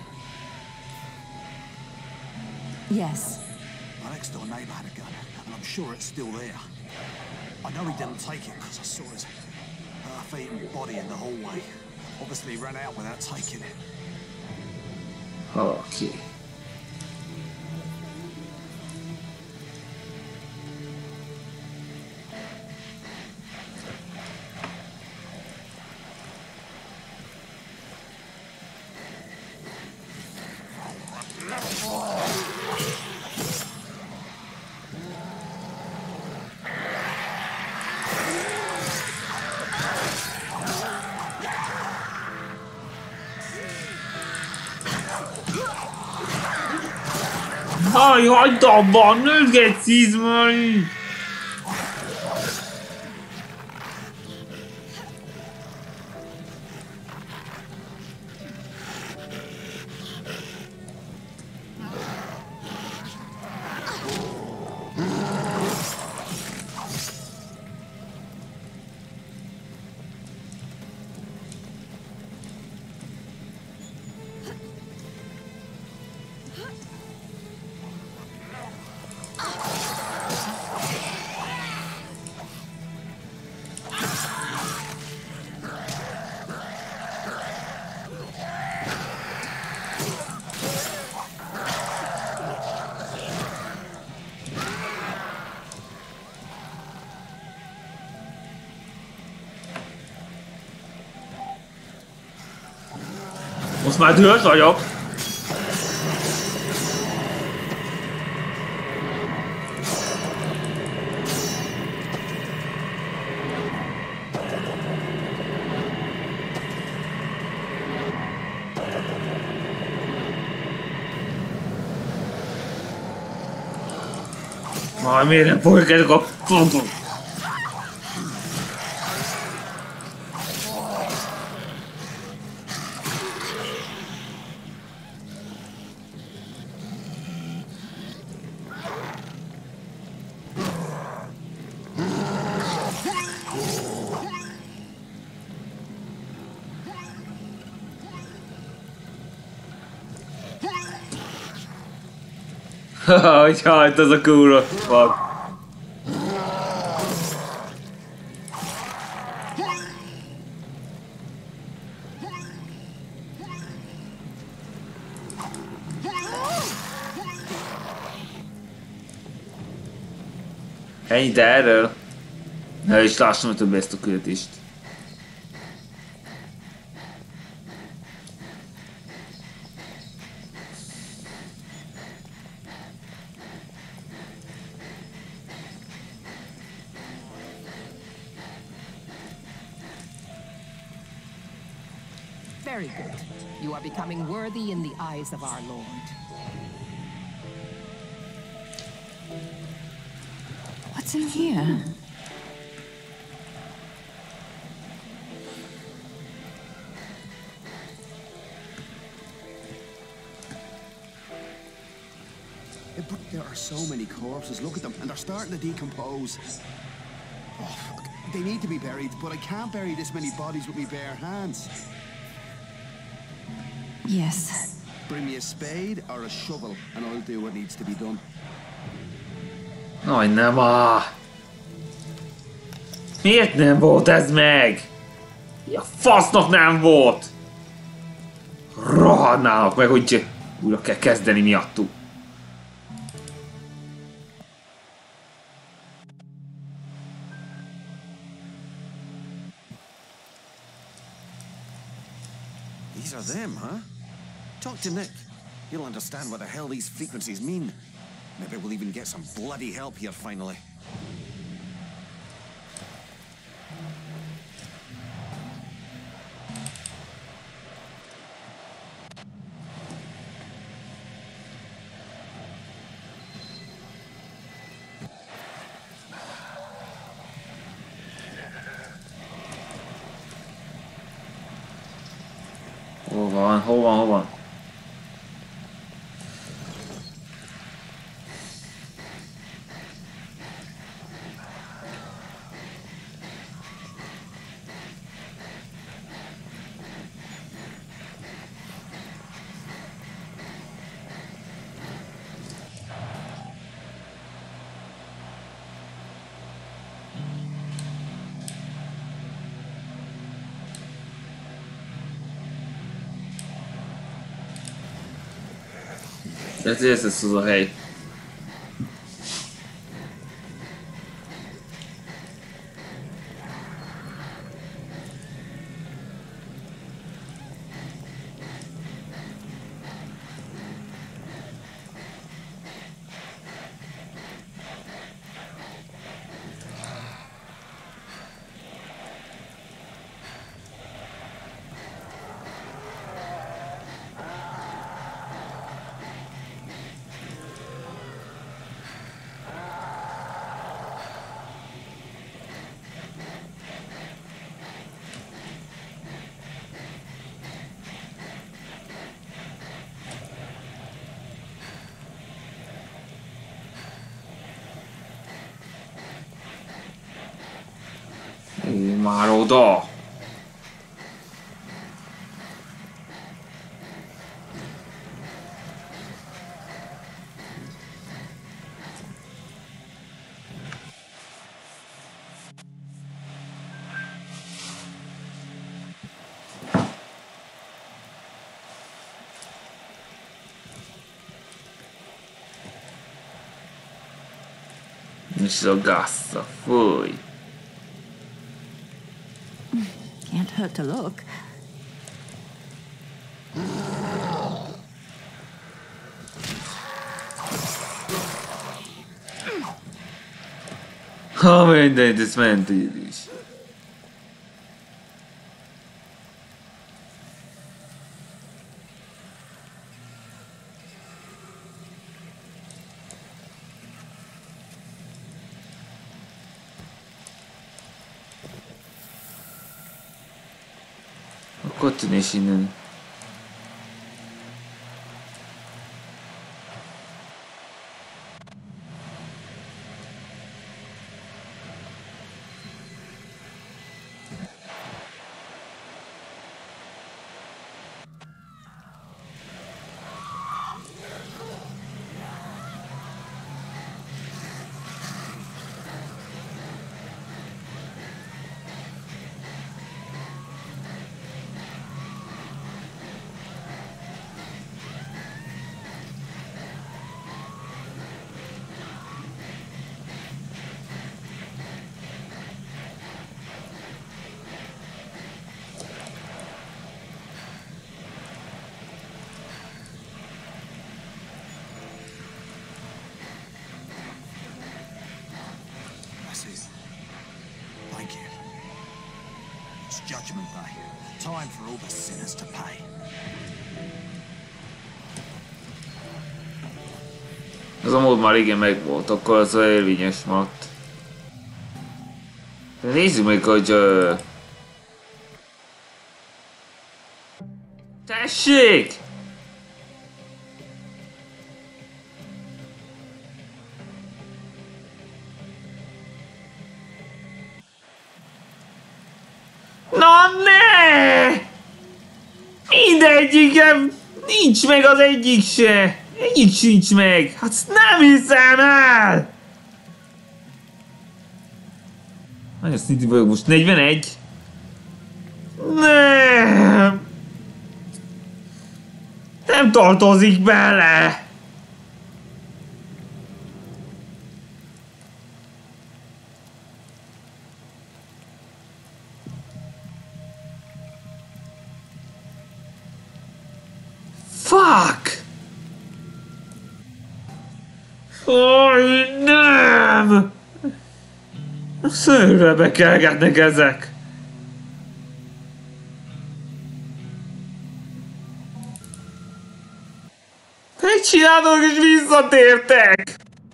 Yes. My next-door neighbour had a gun, and I'm sure it's still there. I know he didn't take it because I saw his half-eaten body in the hallway. Obviously he ran out without taking it. Okay. Aj, hagyd abban! Nőzgetsz, Izmari! Most már dühös vagyok. Miért nem fogjuk ezek a fontos? Hogy halt az a kurva. Fuck. Ennyit erről? Ne is lássam több ezt a küldetést. Very good. You are becoming worthy in the eyes of our Lord. What's in here? But there are so many corpses. Look at them, and they're starting to decompose. Oh, fuck. They need to be buried, but I can't bury this many bodies with my bare hands. Yes. Bring me a spade or a shovel, and I'll do what needs to be done. Aj, nem áh! Miért nem volt ez meg? A fasznak nem volt! Rohadnának meg, hogy újra kell kezdeni miattuk. These are them, huh? Talk to Nick. He'll understand what the hell these frequencies mean. Maybe we'll even get some bloody help here finally. Hol van? Ez az a hely. Már oda! És a gassa, fúj! Can't hurt to look. Ha mindegy, ez ment így is. Akkor tűnés innen. Thank you. It's Judgment Day. Time for all the sinners to pay. Ez a mód már igen megvolt, akkor az érvényes maradt. De nézzük meg, hogy... Tessék! Na ne! Mindegyikem nincs meg az egyik se! Egyik sincs meg! Hát nem hiszem el! Nagyon szintű vagyok most, 41? Nem! Nem tartozik bele! Fuck! Oj, nem! Szőrre bekelgetnek ezek! Megcsinálok és visszatértek!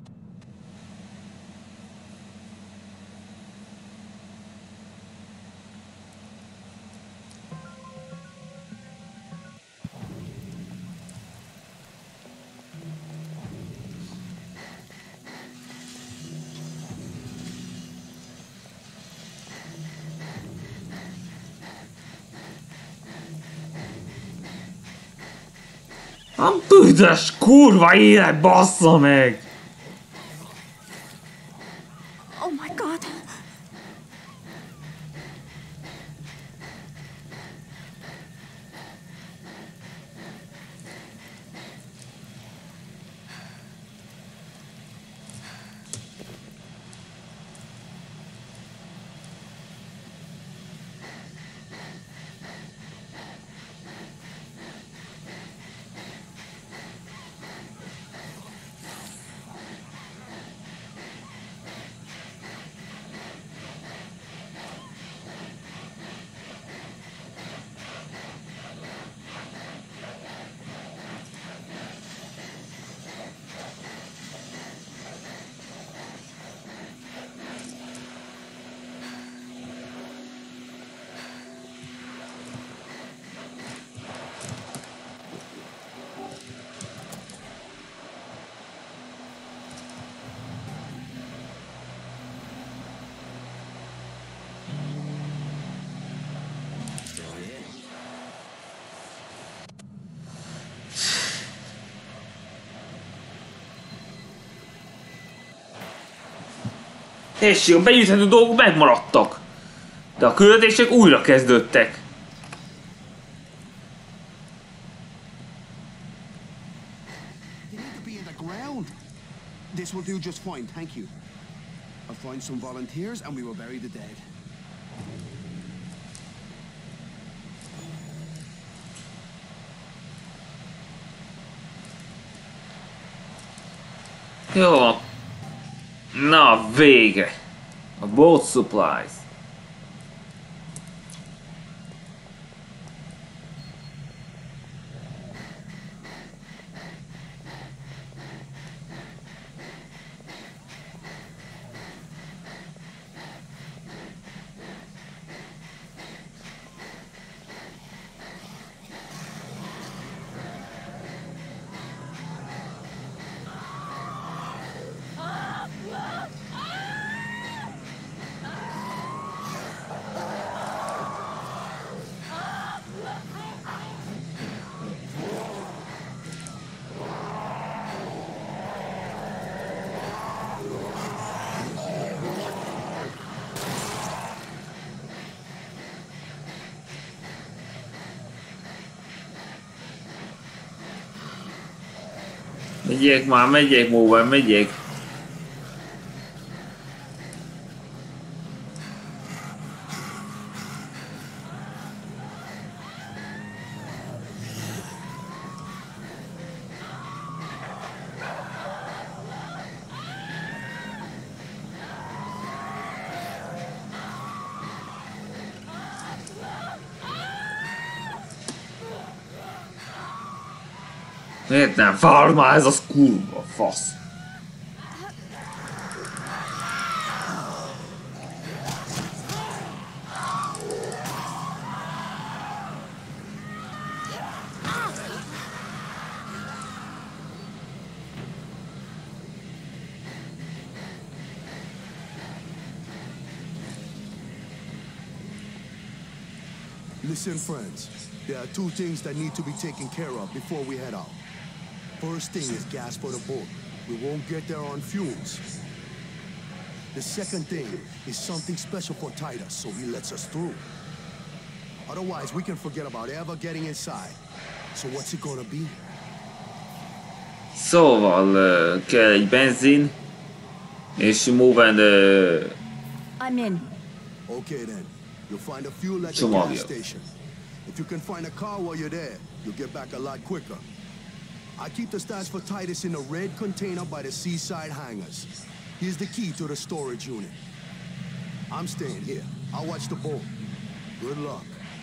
A büdös kurva élet, bassza meg! Oh my god. Tessék, a begyűjthető dolgok megmaradtak. De a küldetések újra kezdődtek. They need to be in the ground. This will do just fine, thank you. I'll find some volunteers and we will bury the dead. Jó. Na, vége. A boat supplies. Megyek már, megyek, múlva, megyek. Miért nem farmál ez az kurva fasz? Listen, friends. There are two things that need to be taken care of before we head out. First thing is gas for the boat. We won't get there on fumes. The second thing is something special for Titus, so he lets us through. Otherwise, we can forget about ever getting inside. So what's it gonna be? Szóval kell egy benzin, és move and I'm in. Okay then. You'll find a fuel at the Csomagja. gas station. If you can find a car while you're there, you'll get back a lot quicker. I keep the stats for Titus in a red container by the seaside hangars. Here's the key to the storage unit. I'm staying here. I'll watch the boat. Good luck.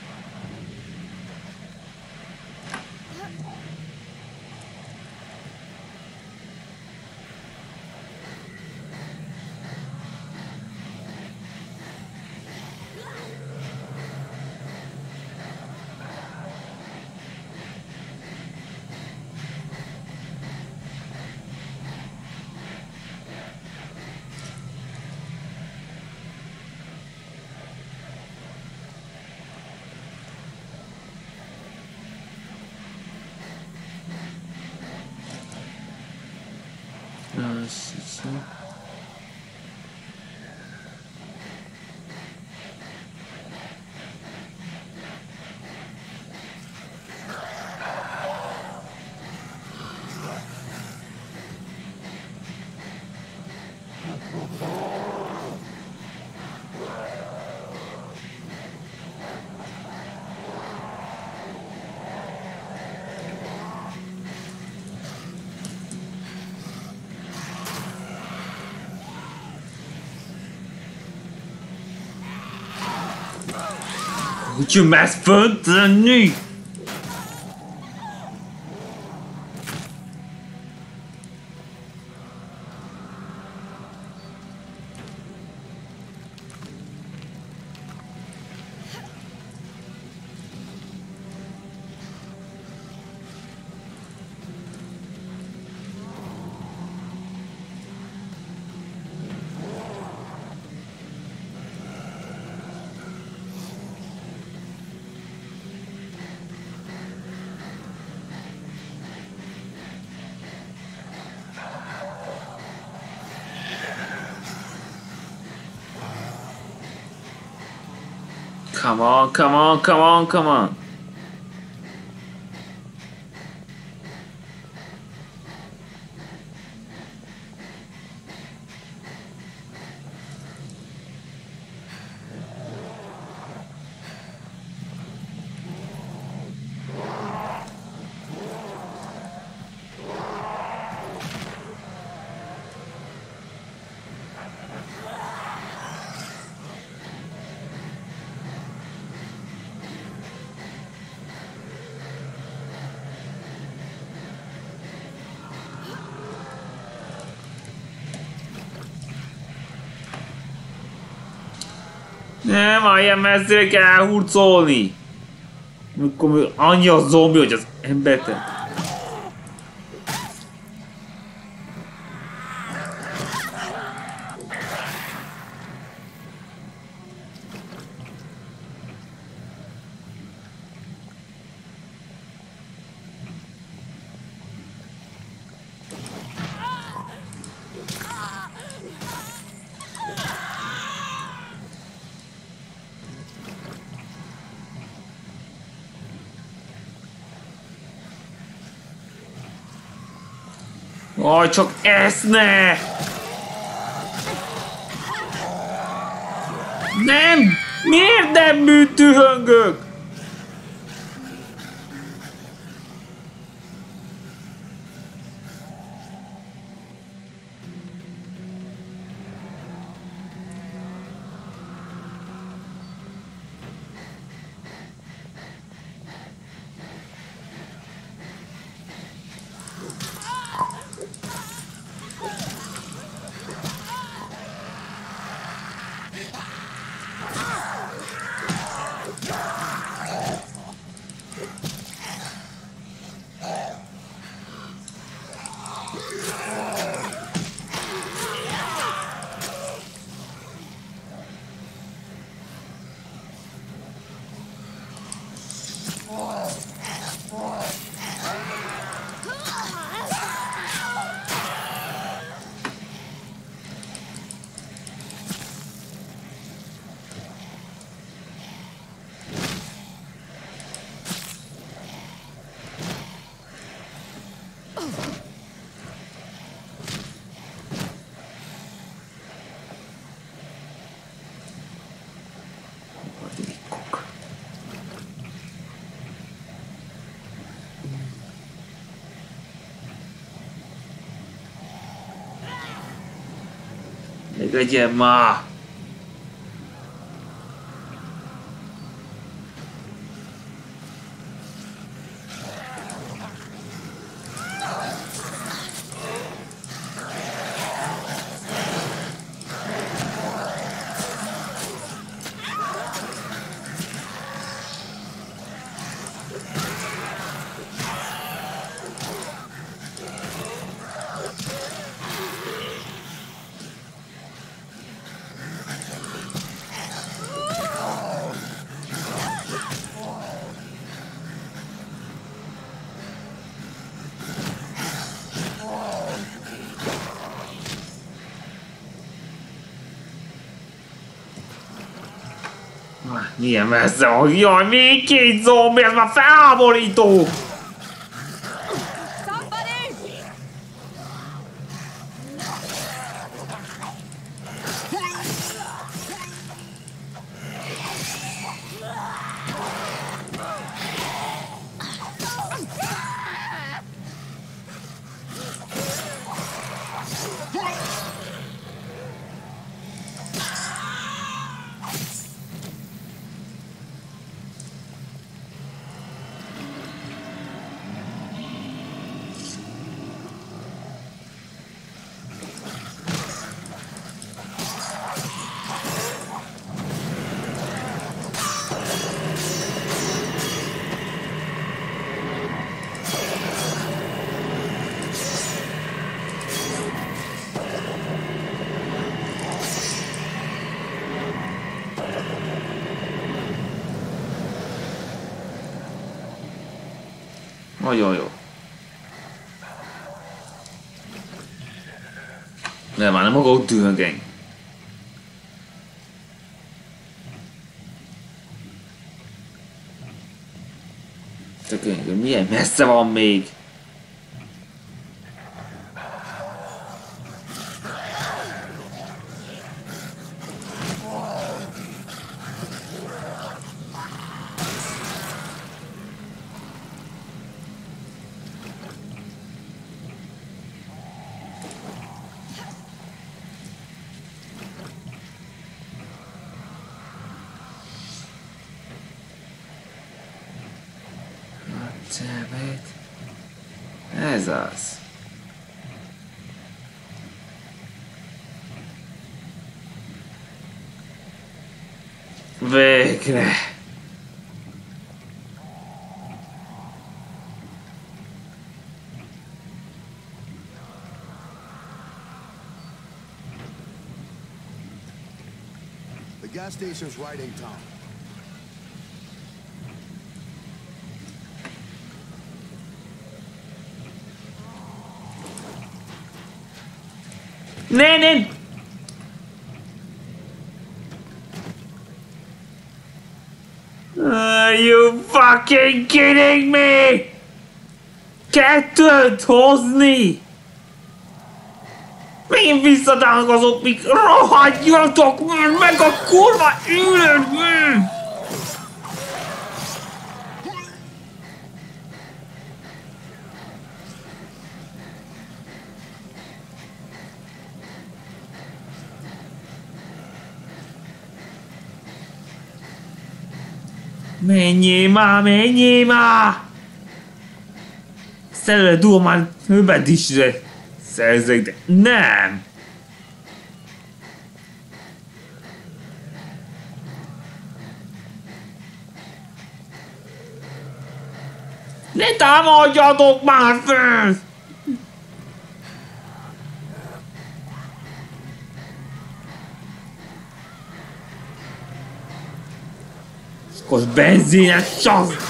Hogy je mes fönteni? Come on, come on, come on, come on. Nem, ilyen messzire kell elhurcolni. Amikor annyi a zombi, hogy az embert... Aj, csak ezt ne! Nem! Miért nem műtühöngök? Legyen már! Milyen messze van? Jaj, még két zombi, ez már felháborító! Nagyon jó. Nem, már nem akarok dühöngeni. Milyen messze van még? Ez az. Végre! The gas station's right in town. Nem! Are you fucking kidding me? Kettőt hozni? Megint visszatánkozok, mik rohadjatok már meg a kurva ülőt! Menjél már! Szerelő durmán többet is szerzek, de nem! Ne támadjatok már föl! Most benzines csak!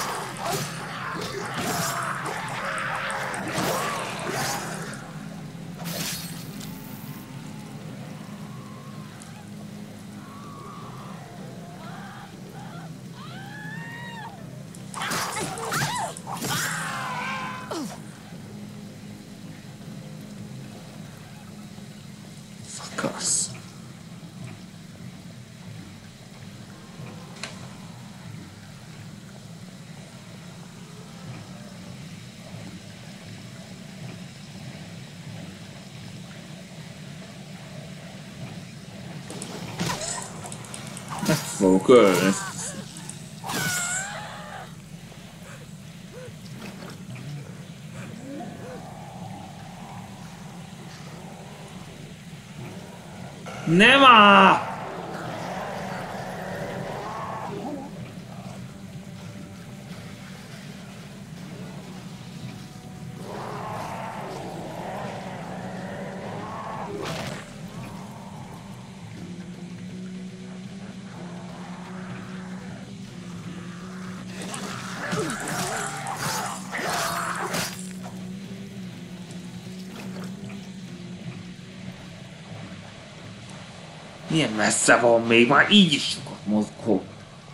Szakasz. Fogok ölni. Nem áll! Milyen messze van még, már így is sokat mozgok.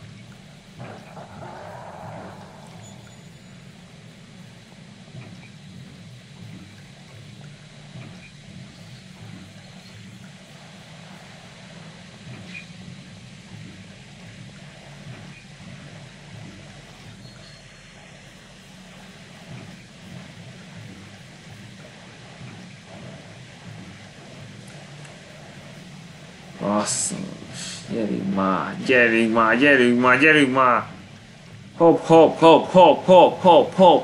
Basszus, gyerünk már! Hopp!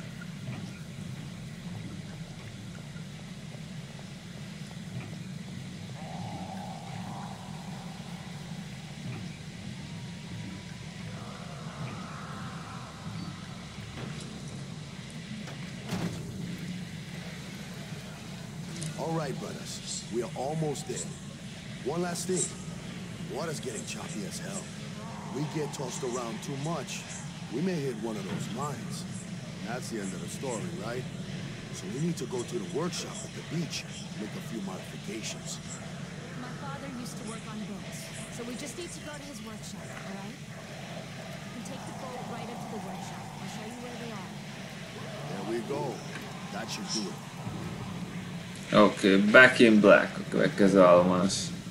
All right, brothers. We are almost there. One last thing. Water's getting choppy as hell. We get tossed around too much, we may hit one of those mines. That's the end of the story, right? So we need to go to the workshop at the beach and make a few modifications. My father used to work on boats, so we just need to go to his workshop, all right? You can take the boat right up to the workshop. I'll show you where they are. There we go. That should do it. Okay, Back in Black a következő állomás.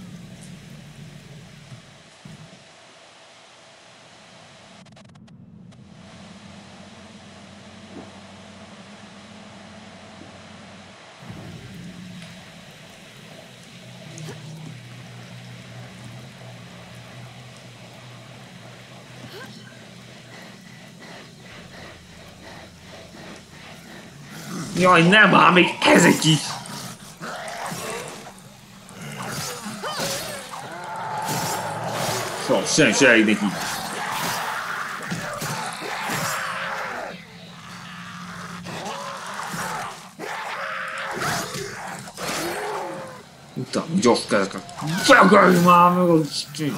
Jaj, nem már még ezek is! Sok. Sem se elég neki. Utána gyors kezeket. Fegelj már meg a Isten!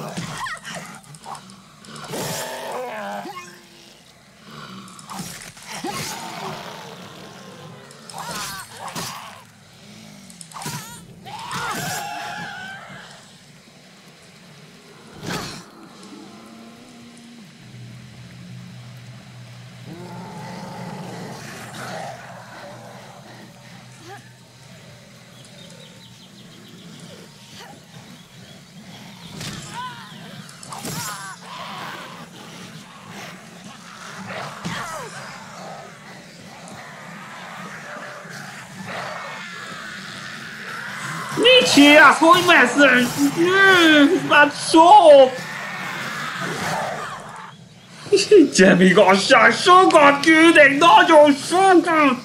Mit csinálsz? Hogy messze? Már szó! Igyem igazság, sokat küldek, nagyon sokat!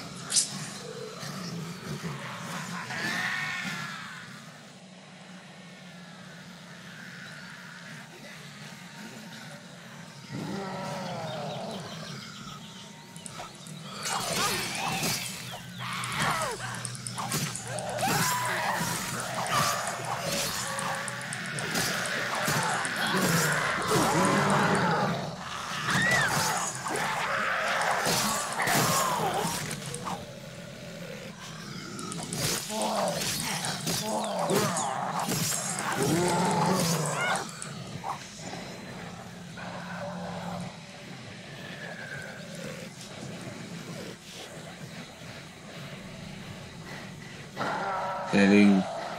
Elég.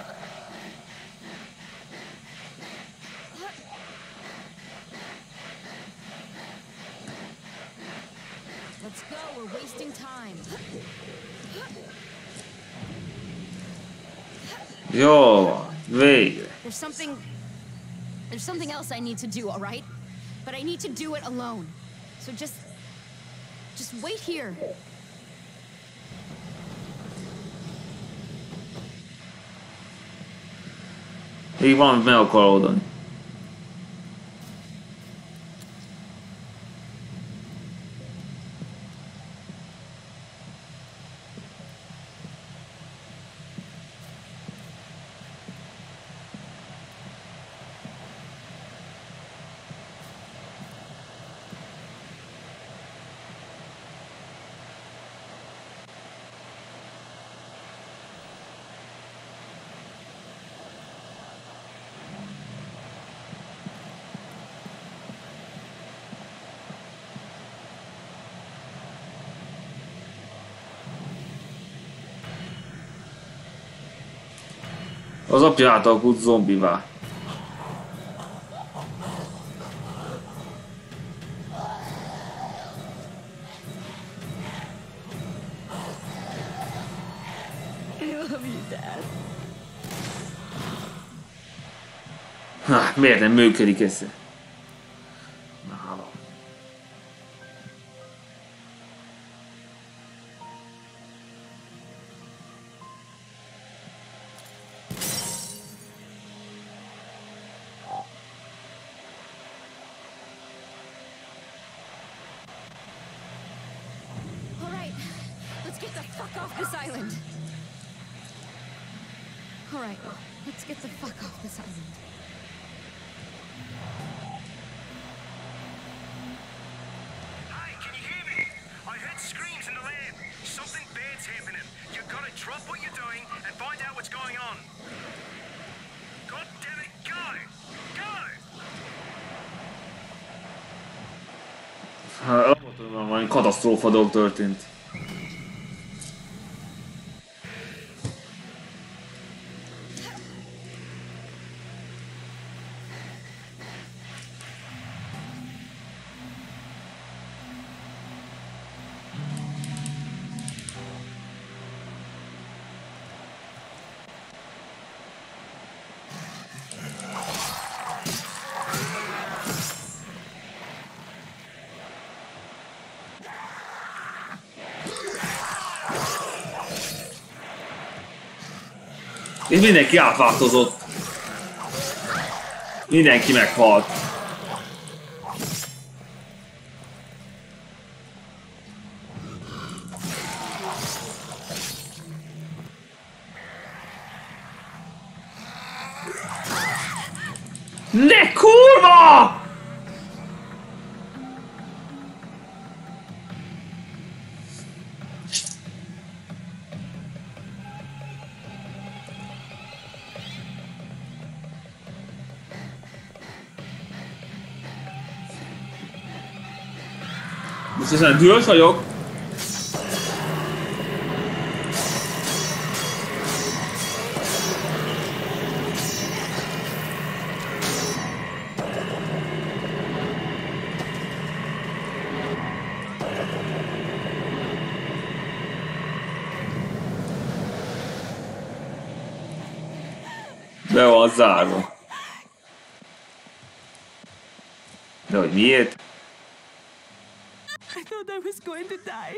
Let's go, we're wasting time. Jó, végre. There's something else I need to do, all right? But I need to do it alone. So just wait here. Még valamit meg akar oldani. Az apja átalakult zombivá. Miért nem működik ez? Alright, let's get the fuck off this island. Hey, can you hear me? I heard screams in the lab. Something bad's happening. You've got to drop what you're doing and find out what's going on. God damn it, go! Go! Valami katasztrófa dolog történt. És mindenki átváltozott. Mindenki meghalt. Ne kurva! Most ezen dühös vagyok. Be van zárva. De hogy miért? I thought I was going to die.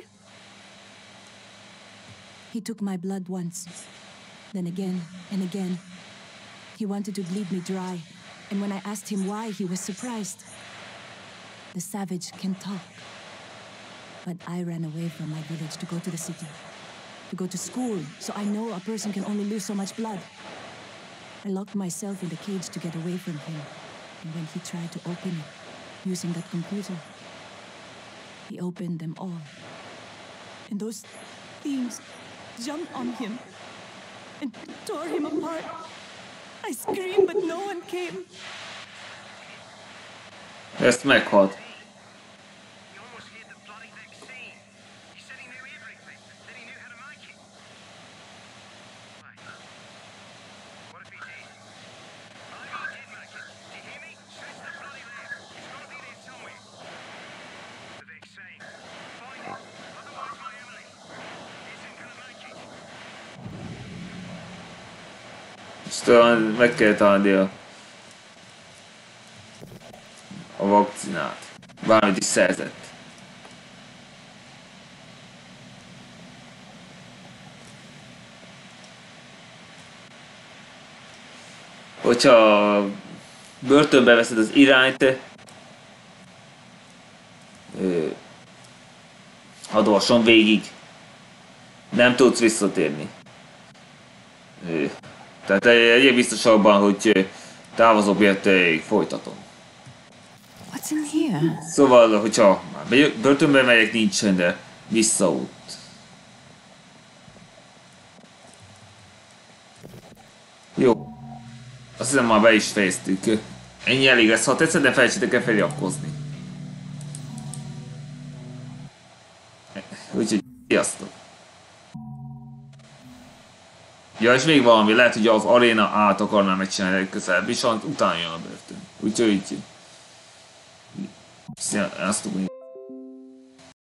He took my blood once, then again and again. He wanted to bleed me dry, and when I asked him why, he was surprised. The savage can talk. But I ran away from my village to go to the city, to go to school, so I know a person can only lose so much blood. I locked myself in the cage to get away from him, and when he tried to open it, using that computer, he opened them all. And those thieves jumped on him and tore him apart. I screamed, but no one came. Ezt meghalt. Talán meg kell találni a vakcinát. Bármit is szerzett. Hogyha börtönbe veszed az irányt, hadorson végig, nem tudsz visszatérni. Tehát egyéb biztos abban, hogy távozok, miatt folytatom. What's in here? Szóval, hogyha már börtönbe megyek, nincsen, de visszaút. Jó. Azt hiszem már be is fejeztük. Ennyi elég lesz, ha tetszett, de felejtsétek el feliratkozni. Úgyhogy sziasztok! Ja, és még valami, lehet, hogy az aréna át akarnám megcsinálni legközelebb, és utána jön a börtön. Úgyhogy... Sziasztok!